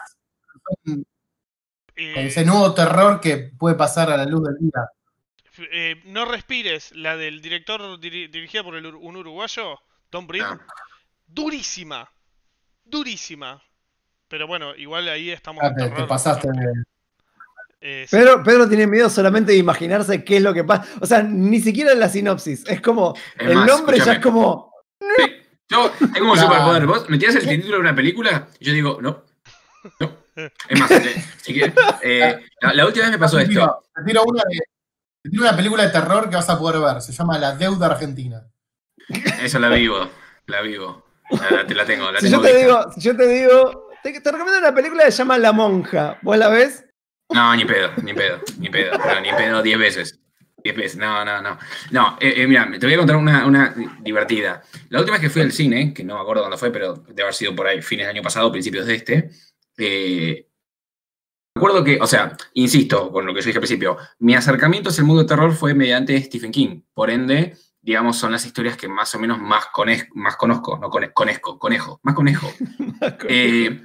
eh,
ese nuevo terror que puede pasar a la luz del día.
eh, No respires, la del director diri- dirigida por el ur- un uruguayo, Tom Brim.
Ah.
Durísima. Durísima. Pero bueno, igual ahí estamos
Ah,
en
te, te
terror.
pasaste de.
Eh, sí.
Pedro, Pedro tiene miedo solamente de imaginarse qué es lo que pasa. O sea, ni siquiera en la sinopsis. Es como,
Es
el
más,
nombre ya
escúchame.
es como...
Yo tengo un
Claro.
superpoder. Vos me tiras el título de una película y yo digo, no. No. Es más, eh, si quieres, eh, la, la última vez me pasó
Te
esto.
tiro, te tiro una de- te tiro una película de terror que vas a poder ver. Se llama La Deuda Argentina.
Eso la vivo. La vivo. La, la- te la tengo, la
Si
tengo
yo te
vista.
digo, si yo te digo, te, te recomiendo una película que se llama La Monja. ¿Vos la ves?
No, ni pedo, ni pedo, ni pedo. Pero ni pedo diez veces. Diez veces. No, no, no. No, eh, eh, mira, te voy a contar una, una divertida. La última vez que fui al cine, que no me acuerdo cuándo fue, pero debe haber sido por ahí fines del año pasado, principios de este. Eh, recuerdo que, o sea, insisto con lo que yo dije al principio, mi acercamiento hacia el mundo del terror fue mediante Stephen King. Por ende, digamos, son las historias que más o menos más, cones- más conozco, no cone- conezco, conejo, más conejo. Eh,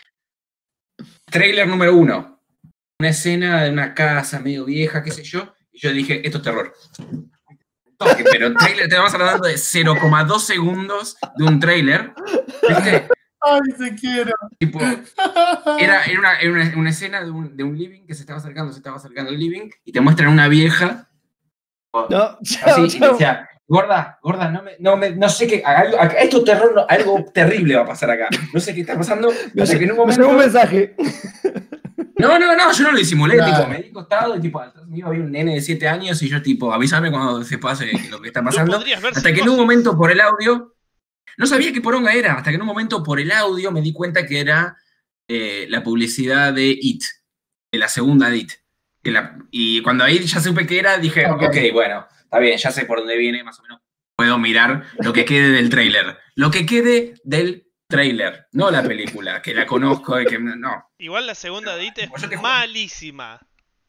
trailer número uno. Una escena de una casa medio vieja, qué sé yo, y yo dije, esto es terror. Toque, pero trailer, te vamos hablando de cero coma dos segundos de un trailer. ¿Viste?
Ay, te quiero.
Tipo, era, era, una, era una, una escena de un, de un living que se estaba acercando, se estaba acercando el living, y te muestran una vieja.
No, chao,
Así, y
chao.
decía, gorda, gorda, no, me, no, me, no sé qué, algo, esto es terror, no, algo terrible va a pasar acá. No sé qué está pasando,
Me,
hasta que en un
me
momento...
llegó un mensaje.
No, no, no, yo no lo disimulé,
Claro.
tipo, me di costado y tipo, atrás mío había un nene de siete años y yo tipo, avísame cuando se pase lo que está
No
pasando.
podrías ver
Hasta que en un
Psicosis.
momento por el audio, no sabía qué poronga era, hasta que en un momento por el audio me di cuenta que era eh, la publicidad de It, de la segunda de It. Que la- y cuando ahí ya supe qué era, dije,
Ok.
ok, bueno, está bien, ya sé por dónde viene, más o menos puedo mirar lo que quede del tráiler. Lo que quede del tráiler, no la película, que la conozco y que no.
Igual la segunda de It es
Yo te juro.
malísima.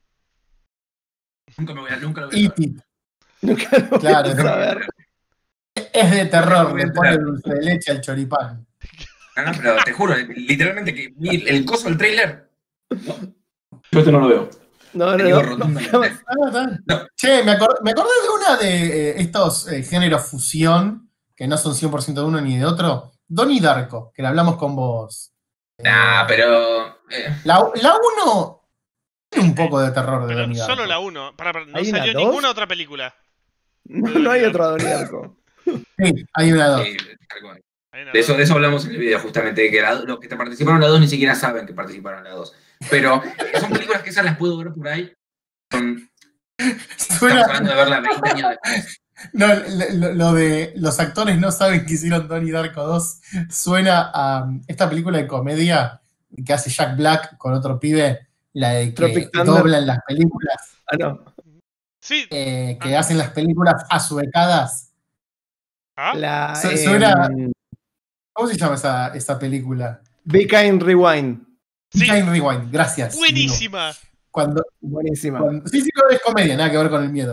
Nunca me voy a, nunca lo voy a ver.
E T.
Nunca lo
Claro,
voy a saber.
Es de terror,
voy a
le pone
enterar.
dulce de leche al choripán.
No, no, pero te juro, literalmente que vi el coso del tráiler. No. Yo esto no lo veo.
No, no,
Te digo
no.
rotundamente.
jamás.
Ah, está.
No.
Che, me, acor- me acordé de una de eh, estos eh, géneros fusión, que no son cien por ciento de uno ni de otro. Donnie Darko, que la hablamos con vos.
Nah, pero. eh,
La, la uno tiene un poco de terror de
Pero
Donnie Darko.
solo la uno. Para, para, no
¿Hay una
salió
dos?
ninguna otra película.
No, no hay otro Donnie Darko.
Sí, hay una dos.
eh, tal cual.
Hay una
De eso,
dos.
de eso hablamos en el video, justamente, de que la- los que te participaron en la dos ni siquiera saben que participaron en la dos. Pero son películas que esas las puedo ver por ahí. Son- estamos
Suena-
hablando de verla veinte años después.
no, lo, lo de los actores no saben que hicieron Donnie Darko dos suena a um, esta película de comedia que hace Jack Black con otro pibe, la de que
Tropic Thunder.
doblan las películas,
Ah, no.
Sí.
eh, que hacen las películas asuecadas.
¿Ah?
La,
Su-
em,
suena- ¿Cómo se llama esa, esa película?
Be Kind Rewind.
Sí.
Time Rewind, gracias.
Buenísima.
Cuando,
Buenísima.
cuando- sí, sí, no es comedia, nada que ver con el miedo.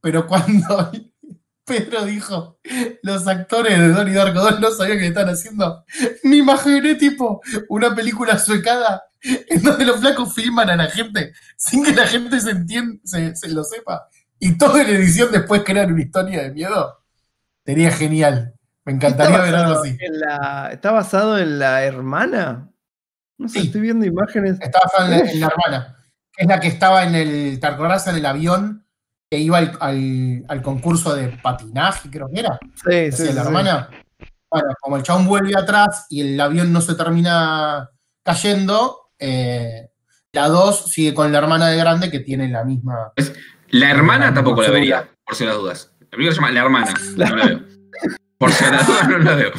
pero cuando Pedro dijo los actores de Donnie Darko dos no sabían que estaban haciendo, me imaginé tipo una película suecada en donde los flacos filman a la gente sin que la gente se entienda, se, se lo sepa, y todo en edición después crean una historia de miedo. Sería genial. Me encantaría ver algo así.
En la, ¿Está basado en la hermana? No sé,
Sí.
estoy viendo imágenes.
Está basado en la, en la hermana, que es la que estaba en el, ¿te acordás en el avión que iba al, al, al concurso de patinaje, creo que era?
Sí,
Sí,
sí,
la
sí.
hermana. Bueno, como el chabón vuelve atrás y el avión no se termina cayendo, eh, la dos sigue con la hermana de grande que tiene la misma.
La hermana
Eh,
tampoco la
segura.
vería, por si las dudas. La película se llama La Hermana, no la veo. Por si las dudas no la veo.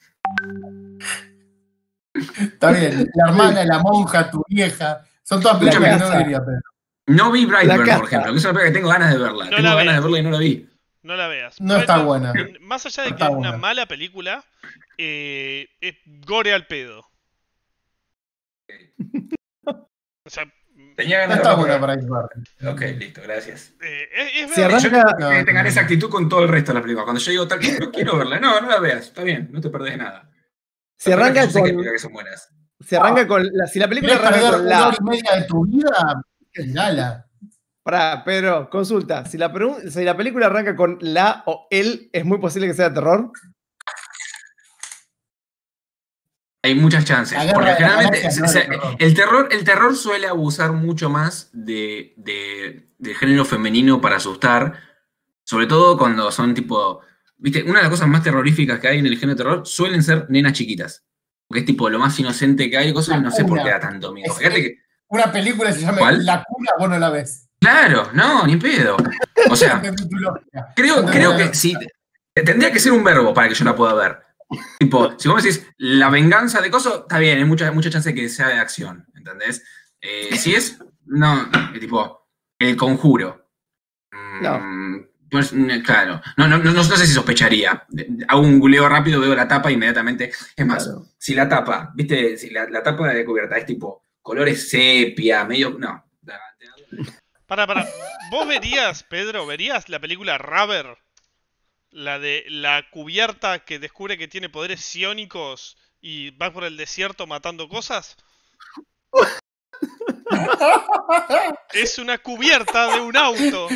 Está bien, la hermana, la monja, tu vieja, son todas películas que no
casa.
debería ver.
No vi
La
Brightburn,
casa.
por ejemplo, que es una película que tengo ganas de verla.
No
tengo
la
ganas
veas.
de verla y no la vi.
No la veas.
No está
Brightburn,
buena.
n- Más allá de
No
que
está
es una
buena.
mala película, eh, es gore al pedo. O sea,
Tenía
No
ganas
está
de
buena
verla.
para ir.
Ok, listo, gracias.
eh, es, es
Si
verdad.
Yo
arranca,
creo que
No,
tengan
no.
esa actitud con todo el resto de las películas. Cuando yo digo tal que no quiero verla, no, no la veas. Está bien, no te perdés nada.
si
Las películas
arranca
que yo sé que,
con.
que son buenas.
Si arranca con. La, si la película
¿Querés
arranca
perder
con
una
la.
hora y media de tu vida? Mirala.
Pará, Pedro, consulta. Si la, pregun- si la película arranca con la o el, ¿es muy posible que sea de terror?
Hay muchas chances.
La guerra
Porque
de las
generalmente
galaxias no
o sea,
es de terror.
el, terror, el terror suele abusar mucho más de, de, de género femenino para asustar. Sobre todo cuando son tipo. ¿Viste? Una de las cosas más terroríficas que hay en el género de terror suelen ser nenas chiquitas. Porque es tipo lo más inocente que hay, cosas
La
no sé por qué
cuna.
da tanto miedo.
Es-
Fíjate que.
Una película se llama
¿Cuál?
La Cuna, vos no la ves.
Claro, no, ni pedo. O sea,
Entendí tu lógica.
creo,
Entendí
creo
la
que
lógica.
sí. Tendría que ser un verbo para que yo la pueda ver. Tipo, si vos me decís la venganza de coso, está bien, hay mucha, mucha chance de que sea de acción, ¿entendés? Eh, si es, no, es tipo, el conjuro. Mm, pues, mm, claro, no, no, no, no sé si sospecharía. Hago un googleo rápido, veo la tapa e inmediatamente. Es más,
Claro.
si la tapa, ¿viste? Si la, la tapa de cubierta es tipo colores sepia, medio. No.
Para, para. ¿Vos verías, Pedro, verías la película Rubber? La de la cubierta que descubre que tiene poderes psiónicos y va por el desierto matando cosas. Es una cubierta de un auto.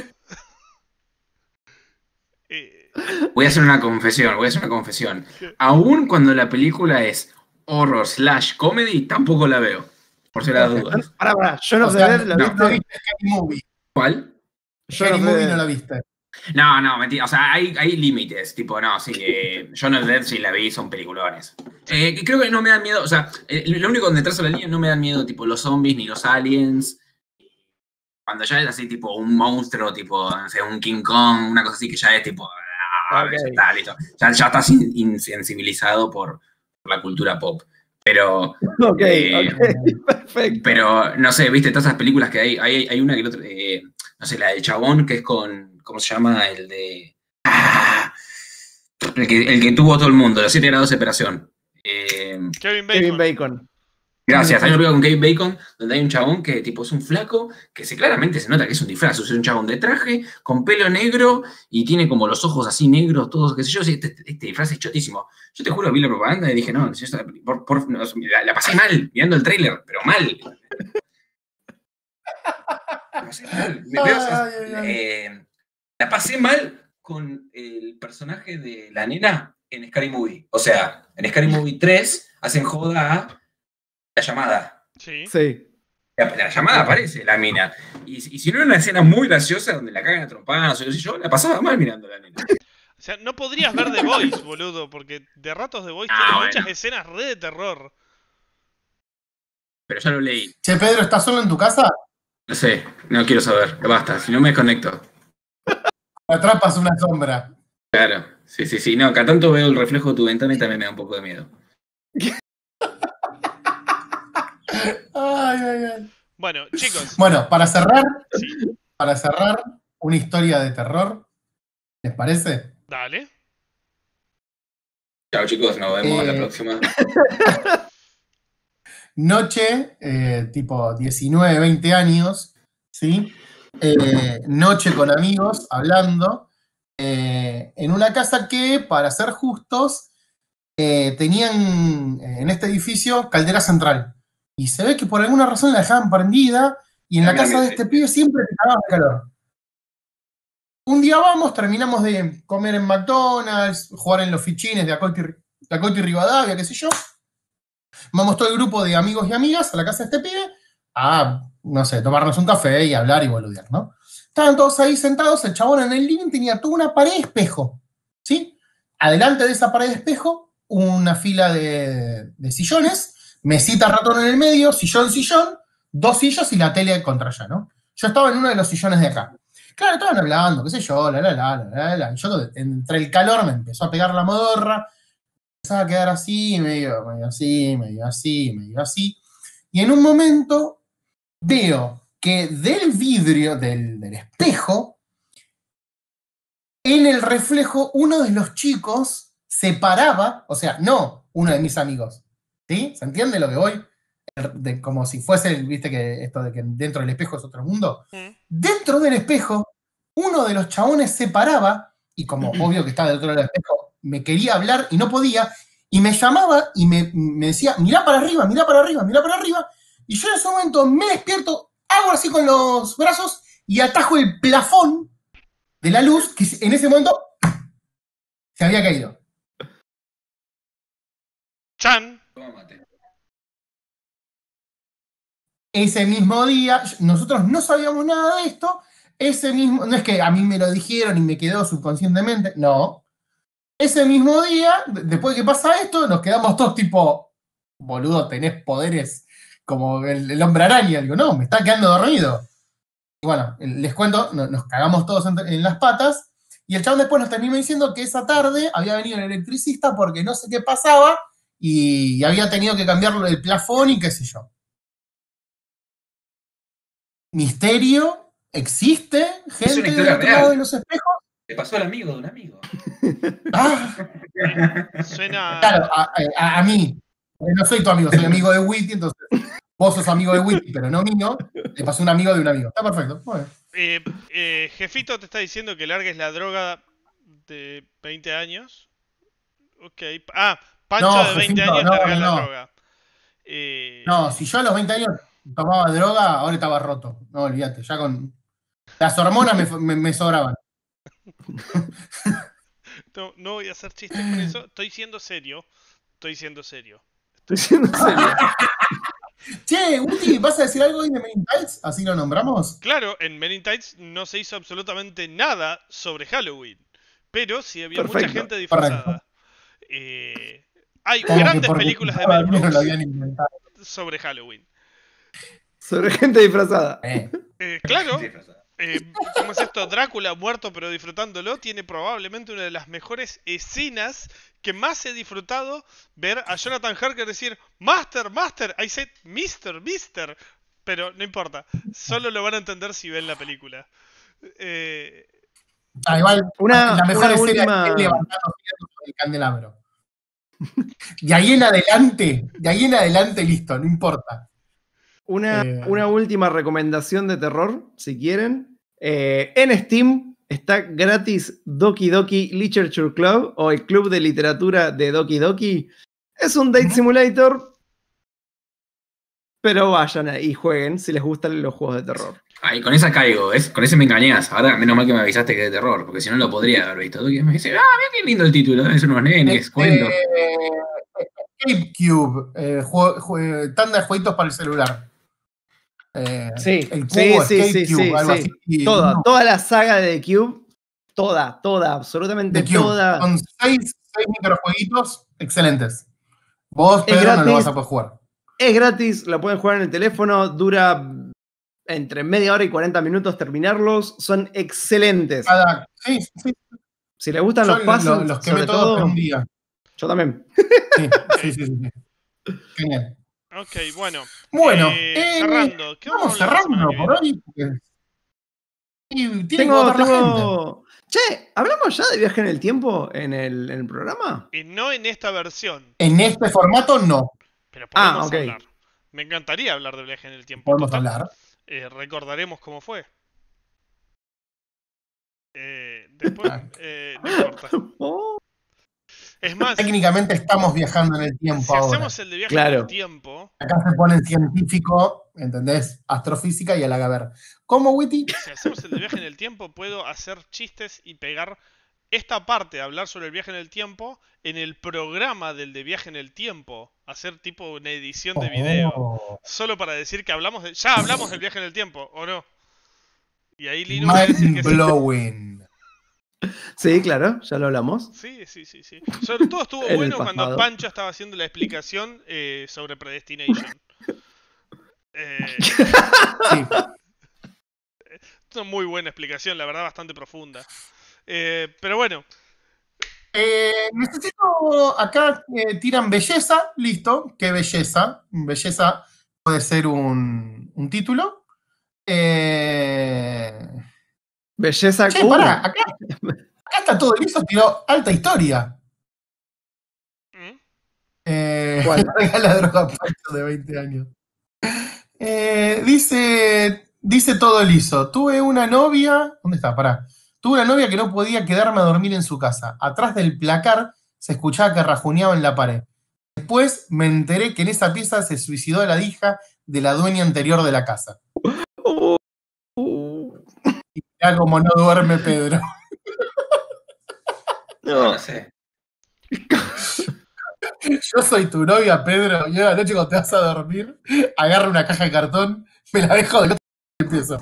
Eh,
Voy a hacer una confesión, voy a hacer una confesión.
¿Qué?
Aún cuando la película es horror slash comedy, tampoco la veo. Por si las dudas.
Pará, pará, yo no
O
sé,
sea,
ver, ¿la
no,
viste?
no viste Scary Movie.
¿Cuál?
Yo
Scary
no sé.
Movie no la viste.
No, no, mentira. O sea, hay, hay límites. Tipo, no, sí. Eh, Shaun of the Dead, sí la vi, son peliculones. Eh, creo que no me dan miedo. O sea, eh, lo único donde trazo la línea no me dan miedo, tipo, los zombies ni los aliens. Cuando ya es así, tipo, un monstruo, tipo, no sé, un King Kong, una cosa así que ya es tipo. Ah,
Ok.
ya está, listo. Ya, ya estás in- insensibilizado por, por la cultura pop. Pero.
Ok,
Eh,
ok, perfecto.
Pero, no sé, viste, todas esas películas que hay, hay, hay una que el otro, eh, no sé, la del chabón, que es con, ¿cómo se llama? El de... Ah, el, que, el que tuvo todo el mundo, los siete grados de separación. Eh,
Kevin Bacon.
Kevin Bacon.
gracias, hay una película con Kevin Bacon, donde hay un chabón que tipo es un flaco, que se, claramente se nota que es un disfraz, es un chabón de traje, con pelo negro, y tiene como los ojos así negros, todos, qué sé yo, este, este disfraz es chotísimo. Yo te juro, vi la propaganda y dije, no, si esta- por- por- no, la, la pasé mal, mirando el tráiler, pero mal. La pasé mal. Me- me-
Ay, ay, ay.
eh, la pasé mal con el personaje de la nena en Scary Movie. O sea, en Scary Movie tres hacen joda a La Llamada.
Sí.
Sí.
La, la llamada aparece, la mina. Y, y si no era una escena muy graciosa donde la cagan a trompadas o qué sé yo, la pasaba mal mirando a la nena.
O sea, no podrías ver The Voice, boludo, porque de ratos The Voice
Ah,
tiene
bueno.
muchas escenas re de terror.
Pero ya lo leí.
Che, Pedro, ¿estás solo en tu casa?
No sé, no quiero saber. Basta, si no me desconecto.
Atrapas una sombra.
Claro, sí, sí, sí. No, cada tanto veo el reflejo de tu ventana y también me da un poco de miedo.
Ay, ay, ay.
Bueno, chicos,
Bueno, para cerrar,
sí,
para cerrar, una historia de terror. ¿Les parece?
dale.
Chao chicos, nos vemos
Eh,
la próxima.
Noche, eh, tipo diecinueve, veinte años, ¿sí? eh, noche con amigos, hablando, eh, en una casa que, para ser justos, eh, tenían eh, en este edificio caldera central. Y se ve que por alguna razón la dejaban prendida, y en la
Mira,
casa
mira,
de
sí.
este pibe siempre te cagaba de calor. Un día vamos, terminamos de comer en McDonald's, jugar en los fichines de Acoito y, de Acoito y Rivadavia, qué sé yo. Vamos todo el grupo de amigos y amigas a la casa de este pibe a, no sé, tomarnos un café y hablar y boludear, ¿no? Estaban todos ahí sentados, el chabón en el living tenía toda una pared de espejo, ¿sí? Adelante de esa pared de espejo, una fila de, de sillones, mesita ratón en el medio, sillón, sillón, dos sillas y la tele contra allá, ¿no? Yo estaba en uno de los sillones de acá. Claro, estaban hablando, qué sé yo, la, la, la, la, la, la. Yo, entre el calor, me empezó a pegar la modorra, empezaba a quedar así, medio, medio así, medio así, medio así. Y en un momento veo que del vidrio, del, del espejo, en el reflejo, uno de los chicos se paraba, o sea, no uno de mis amigos, ¿sí? ¿Se entiende lo que voy? De, como si fuese, viste que esto de que dentro del espejo es otro mundo.
Mm.
Dentro del espejo, uno de los chabones se paraba, y como obvio que estaba dentro del espejo, me quería hablar y no podía, y me llamaba y me, me decía, mirá para arriba, mirá para arriba, mirá para arriba, y yo en ese momento me despierto, hago así con los brazos y atajo el plafón de la luz, que en ese momento se había caído.
Chan.
Toma mate.
Ese mismo día, nosotros no sabíamos nada de esto, ese mismo, no es que a mí me lo dijeron y me quedó subconscientemente, no. Ese mismo día, después de que pasa esto, nos quedamos todos tipo, boludo, tenés poderes como el, el hombre araña. Digo, no, me está quedando dormido. Y bueno, les cuento, nos, nos cagamos todos en, en las patas, y el chabón después nos terminó diciendo que esa tarde había venido el electricista porque no sé qué pasaba, y, y había tenido que cambiar el plafón y qué sé yo. Misterio, existe, gente del
historia
otro
real.
lado de los espejos.
Le pasó al amigo de un amigo.
Ah,
Suena.
claro, a, a- a mí, no soy tu amigo, soy amigo de Witty, entonces vos sos amigo de Witty, pero no mío, le pasó un amigo de un amigo. Está perfecto. Bueno.
Eh, eh, Jefito te está diciendo que largues la droga de veinte años. Ok. Ah, Pancho
No,
de veinte
Jefito,
años
no,
larga
no,
la
no.
droga. Eh,
No, si yo a los veinte años tomaba droga, ahora estaba roto. No, olvídate, ya con. Las hormonas me, me- me sobraban.
no, no voy a hacer chistes con eso. Estoy siendo serio. Estoy siendo serio.
Estoy siendo serio.
Che, Witty, ¿vas a decir algo hoy de Men in Tights? Así lo nombramos.
Claro, en Men in Tights no se hizo absolutamente nada sobre Halloween. Pero sí había mucha
Perfecto,
gente disfrazada. Eh, hay
Como que
grandes
porque
películas de
todavía
Mel
no lo
Brooks
habían inventado.
sobre Halloween.
Sobre gente disfrazada.
Eh,
Eh, claro,
Disfrazada.
eh, ¿cómo es esto? Drácula muerto pero disfrutándolo tiene probablemente una de las mejores escenas que más he disfrutado ver a Jonathan Harker decir Master, Master, I said Mister, Mister. Pero no importa, solo lo van a entender si ven la película. Eh,
ah, igual,
Una,
la mejor
una
escena
última.
es él levantando el candelabro. De ahí en adelante, de ahí en adelante, listo, no importa.
Una,
Eh.
una última recomendación de terror, si quieren. Eh, en Steam está gratis Doki Doki Literature Club, o el club de literatura de Doki Doki. Es un date
Ujú.
simulator, pero vayan y jueguen si les gustan los juegos de terror.
Ay, con esa caigo, ¿ves? Con ese me engañás. Ahora, menos mal que me avisaste que es de terror, porque si no lo podría haber visto. Y me dice, ah, mira qué lindo el título, es unos nenes,
Este,
cuento.
Cape Cube, eh, jue- jue- tanda de jueguitos para el celular. Eh,
Sí,
el cubo
sí,
es
sí,
Cape
sí,
Cube,
sí,
algo
sí.
así. Y-
Toda,
no,
toda la saga de The Cube, toda, toda, absolutamente
The Cube.
toda.
Son seis, seis microjueguitos excelentes. Vos,
Es
Pedro, no lo
gratis.
vas a poder jugar.
Es gratis, la pueden jugar en el teléfono, dura entre media hora y cuarenta minutos terminarlos, son excelentes.
Cada, sí, sí,
Si les gustan
yo
los puzzles,
lo- los quemé
sobre
todos
todo,
en un día.
yo también.
Sí, sí, sí, sí, sí. Genial.
ok, bueno.
Bueno,
Eh,
eh,
cerrando. ¿Qué vamos a
vamos
hablar la semana
cerrando
que
por
viene?
hoy. porque- Y tiene que
Tengo,
votar la gente.
tengo... Che, ¿hablamos ya de viaje en el tiempo en el, en el programa?
Y no en esta versión,
En este formato no
pero
Ah,
podemos
ok.
hablar. Me encantaría hablar de viaje en el tiempo.
podemos
Total,
hablar.
eh, recordaremos cómo fue. Eh, después, eh, no importa.
Oh,
Es más,
Técnicamente estamos viajando en el tiempo
si
ahora.
hacemos el de viaje
Claro.
en el tiempo,
Acá se pone científico, ¿entendés? Astrofísica y a la ver. ¿Cómo, Witty?
si hacemos el de viaje en el tiempo, puedo hacer chistes y pegar esta parte, hablar sobre el viaje en el tiempo, en el programa del de viaje en el tiempo. Hacer tipo una edición de video.
Oh,
Solo para decir que hablamos de, ya hablamos del viaje en el tiempo, ¿o no? Y ahí Lino va a decir
mind
que sí.
blowing.
sí, claro, ya lo hablamos.
Sí, sí, sí, sí. Sobre todo estuvo
En el
bueno cuando
pasado.
Pancho estaba haciendo la explicación eh, sobre Predestination. Eh,
Sí.
es una muy buena explicación, la verdad, bastante profunda. Eh, pero bueno,
Eh, necesito, acá eh, tiran belleza, listo, qué belleza. Belleza puede ser un, un título. Eh,
Belleza.
che,
uh,
pará, acá, acá está todo listo, tiró alta historia.
¿mm?
Eh,
¿Cuál?
regala droga a Pancho de veinte años. Eh, dice, dice todo liso. Tuve una novia. ¿Dónde está? Pará. Tuve una novia que no podía quedarme a dormir en su casa. Atrás del placar se escuchaba que rajuneaba en la pared. Después me enteré que en esa pieza se suicidó la hija de la dueña anterior de la casa.
uh, uh,
Y ya como no duerme Pedro.
No,
no.
no sé.
Yo soy tu novia, Pedro, y una noche cuando te vas a dormir, agarro una caja de cartón, me la dejo del otro y empiezo.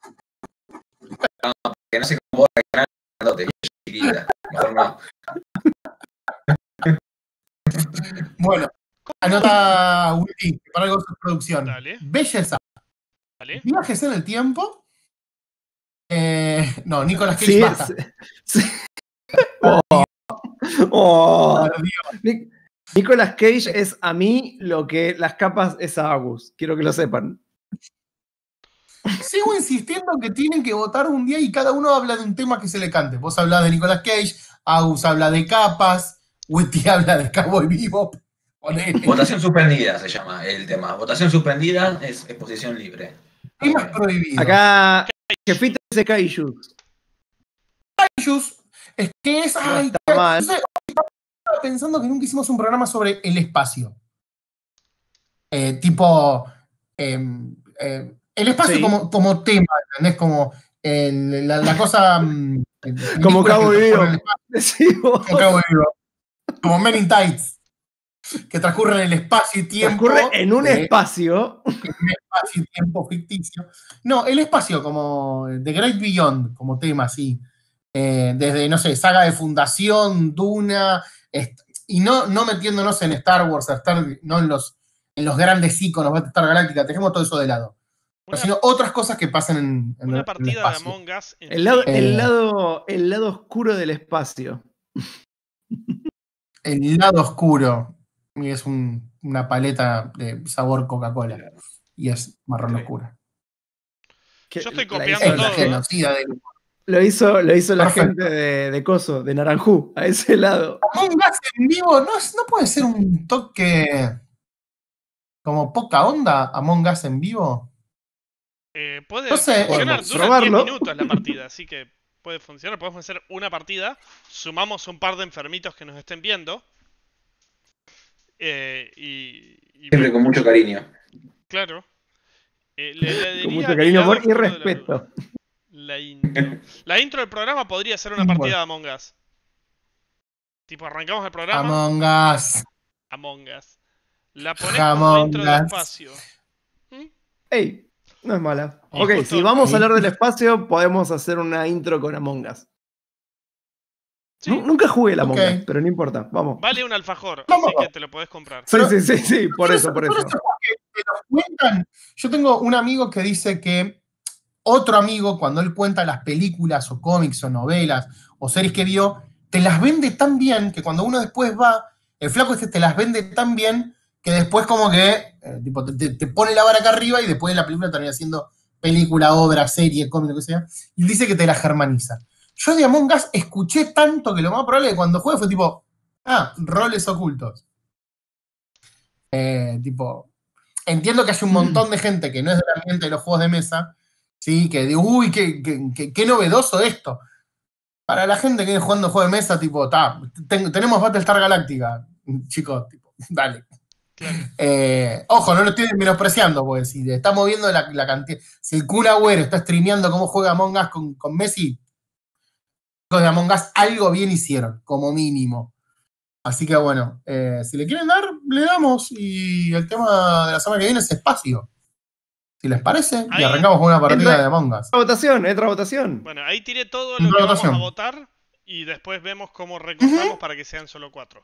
Que no sé cómo voy a ganar grandote, chiquita. Mejor no.
Bueno, anota Willy, que para algo es producción.
Dale.
Belleza.
¿Vale?
Viajes en el tiempo. Eh, no, Nicolas Cage
Sí,
basta.
sí, sí. Oh, oh.
Perdió.
Nic- Nicolas Cage es a mí lo que las capas es a Agus. Quiero que lo sepan.
Sigo insistiendo que tienen que votar un día y cada uno habla de un tema que se le cante. Vos hablás de Nicolas Cage, Agus habla de capas, Witty habla de Cowboy Bebop. Ponele.
Votación suspendida se llama el tema. Votación suspendida es exposición libre.
Temas prohibidos.
Acá, Jefita dice Kaijus.
Kaijus, es que es.
No
Ay,
está mal.
yo estaba pensando que nunca hicimos un programa sobre el espacio. Eh, tipo. eh, eh, el espacio
Sí.
como, como tema, ¿entendés? Como el- la, la cosa. mm,
Como
películas que
Cowboy
transcurren en el
Bebop.
espacio,
Decimos.
como Cowboy Bebop. Como Men in Tights. Que transcurren en el espacio y tiempo.
Transcurre en un
de-
espacio.
en un espacio y tiempo ficticio. No, el espacio como The Great Beyond, como tema, así. Eh, desde, no sé, saga de Fundación, Duna, est- y no, no metiéndonos en Star Wars, Star, no en los, en los grandes íconos, Battlestar Galáctica, dejemos todo eso de lado.
Una,
Sino otras cosas que pasan en, en- en
una
el
partida de
espacio.
Among Us en
El lado,
Steam.
Eh.
el, lado, el lado oscuro del espacio.
El lado oscuro, y es un- una paleta de sabor Coca-Cola, y es marrón
Ok.
oscura.
Que
Yo estoy
la
copiando
hizo
Es la
todo.
la-
genocida del
Lo hizo, lo hizo la
Perfecto.
gente de, de Coso, de Naranjú, a ese lado.
Among Us en vivo, ¿no, es- no puede ser un toque como poca onda Among Us en vivo?
Eh, puede
No sé,
funcionar,
podemos
dura
probarlo.
diez minutos la partida, así que puede funcionar. Podemos hacer una partida, sumamos un par de enfermitos que nos estén viendo. Eh, y, y
Siempre con mucho cariño.
claro. Eh, le- le
Con
diría
mucho
el
cariño,
lado
amor y
oscuro de la
respeto.
luna. La intro. La intro del programa podría ser una
Bueno.
partida de Among Us. Tipo, arrancamos el programa,
Among Us.
Among Us. La pones como
Among
intro
Us.
de espacio. ¿Mm?
Ey, no es mala.
Y
Ok,
justo-
si vamos a hablar del espacio, podemos hacer una intro con Among Us.
Sí.
Nu- Nunca jugué el Among
Ok.
Us, pero no importa. Vamos.
Vale un alfajor,
Vamos.
así que te lo podés comprar.
Sí,
Pero-
sí, sí, sí, por
Pero
eso, por
pero
eso.
esos juegos que te los cuentan. Yo tengo un amigo que dice que otro amigo, cuando él cuenta las películas o cómics o novelas o series que vio, te las vende tan bien que cuando uno después va, el flaco este te las vende tan bien que después como que eh, tipo, te, te- te pone la vara acá arriba y después la película termina siendo película, obra, serie, cómic, lo que sea, y él dice que te la germaniza. Yo de Among Us escuché tanto que lo más probable es que cuando juegue fue tipo, ah, roles ocultos. Eh, tipo, entiendo que hay un montón de gente que no es del ambiente de los juegos de mesa, sí, que digo, uy, qué, qué- qué- qué novedoso esto. Para la gente que viene jugando juego de mesa, tipo, ta, ten- tenemos Battlestar Galactica, chicos, tipo, dale.
Claro.
Eh, ojo, no lo estoy menospreciando, porque si le estamos viendo la, la cantidad. Si el Kun Agüero está streameando cómo juega Among Us con, con Messi, los de Among Us algo bien hicieron, como mínimo. Así que bueno, eh, si le quieren dar, le damos. Y el tema de la semana que viene es espacio. Si les parece, y
Ahí-
arrancamos con una partida
Entra-
de Among Us.
Otra votación, otra votación.
Bueno, ahí tiré todo
Una
lo que vamos a
votación.
votar y después vemos cómo recortamos para que sean solo cuatro.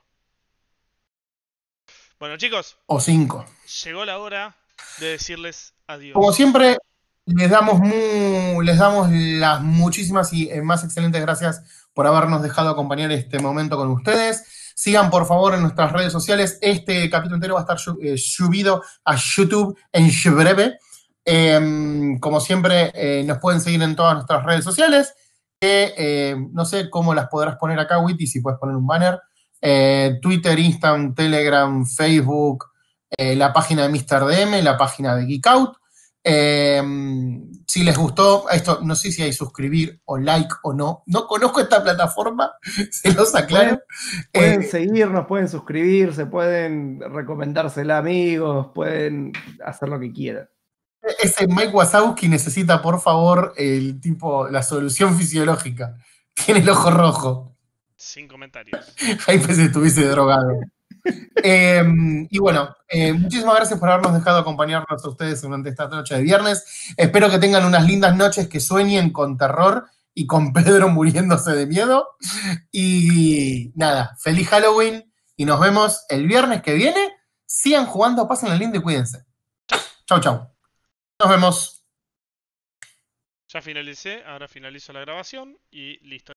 Bueno, chicos,
O cinco.
llegó la hora de decirles adiós.
Como siempre, les damos, mu- les damos las muchísimas y eh, más excelentes gracias por habernos dejado acompañar este momento con ustedes. Sigan, por favor, en nuestras redes sociales. Este capítulo entero va a estar su- eh, subido a YouTube en breve. Eh, como siempre, eh, nos pueden seguir en todas nuestras redes sociales. Que, eh, no sé cómo las podrás poner acá, Witty, si puedes poner un banner. Eh, Twitter, Instagram, Telegram, Facebook, eh, la página de míster D M, la página de Geek Out. Eh, si les gustó, esto no sé si hay suscribir o like o no. No conozco esta plataforma, se los aclaro.
Pueden
Eh,
seguirnos, pueden suscribirse, pueden recomendársela a amigos, pueden hacer lo que quieran.
ese Mike Wazowski necesita, por favor, el tipo, la solución fisiológica. Tiene el ojo rojo.
Sin comentarios.
Ahí pensé que estuviese drogado. Eh, y bueno, eh, muchísimas gracias por habernos dejado acompañarnos a ustedes durante esta noche de viernes. Espero que tengan unas lindas noches, que sueñen con terror y con Pedro muriéndose de miedo. Y nada, feliz Halloween y nos vemos el viernes que viene. Sigan jugando, pásenla lindo y cuídense. Chau, chau. Nos vemos.
Ya finalicé, ahora finalizo la grabación y listo.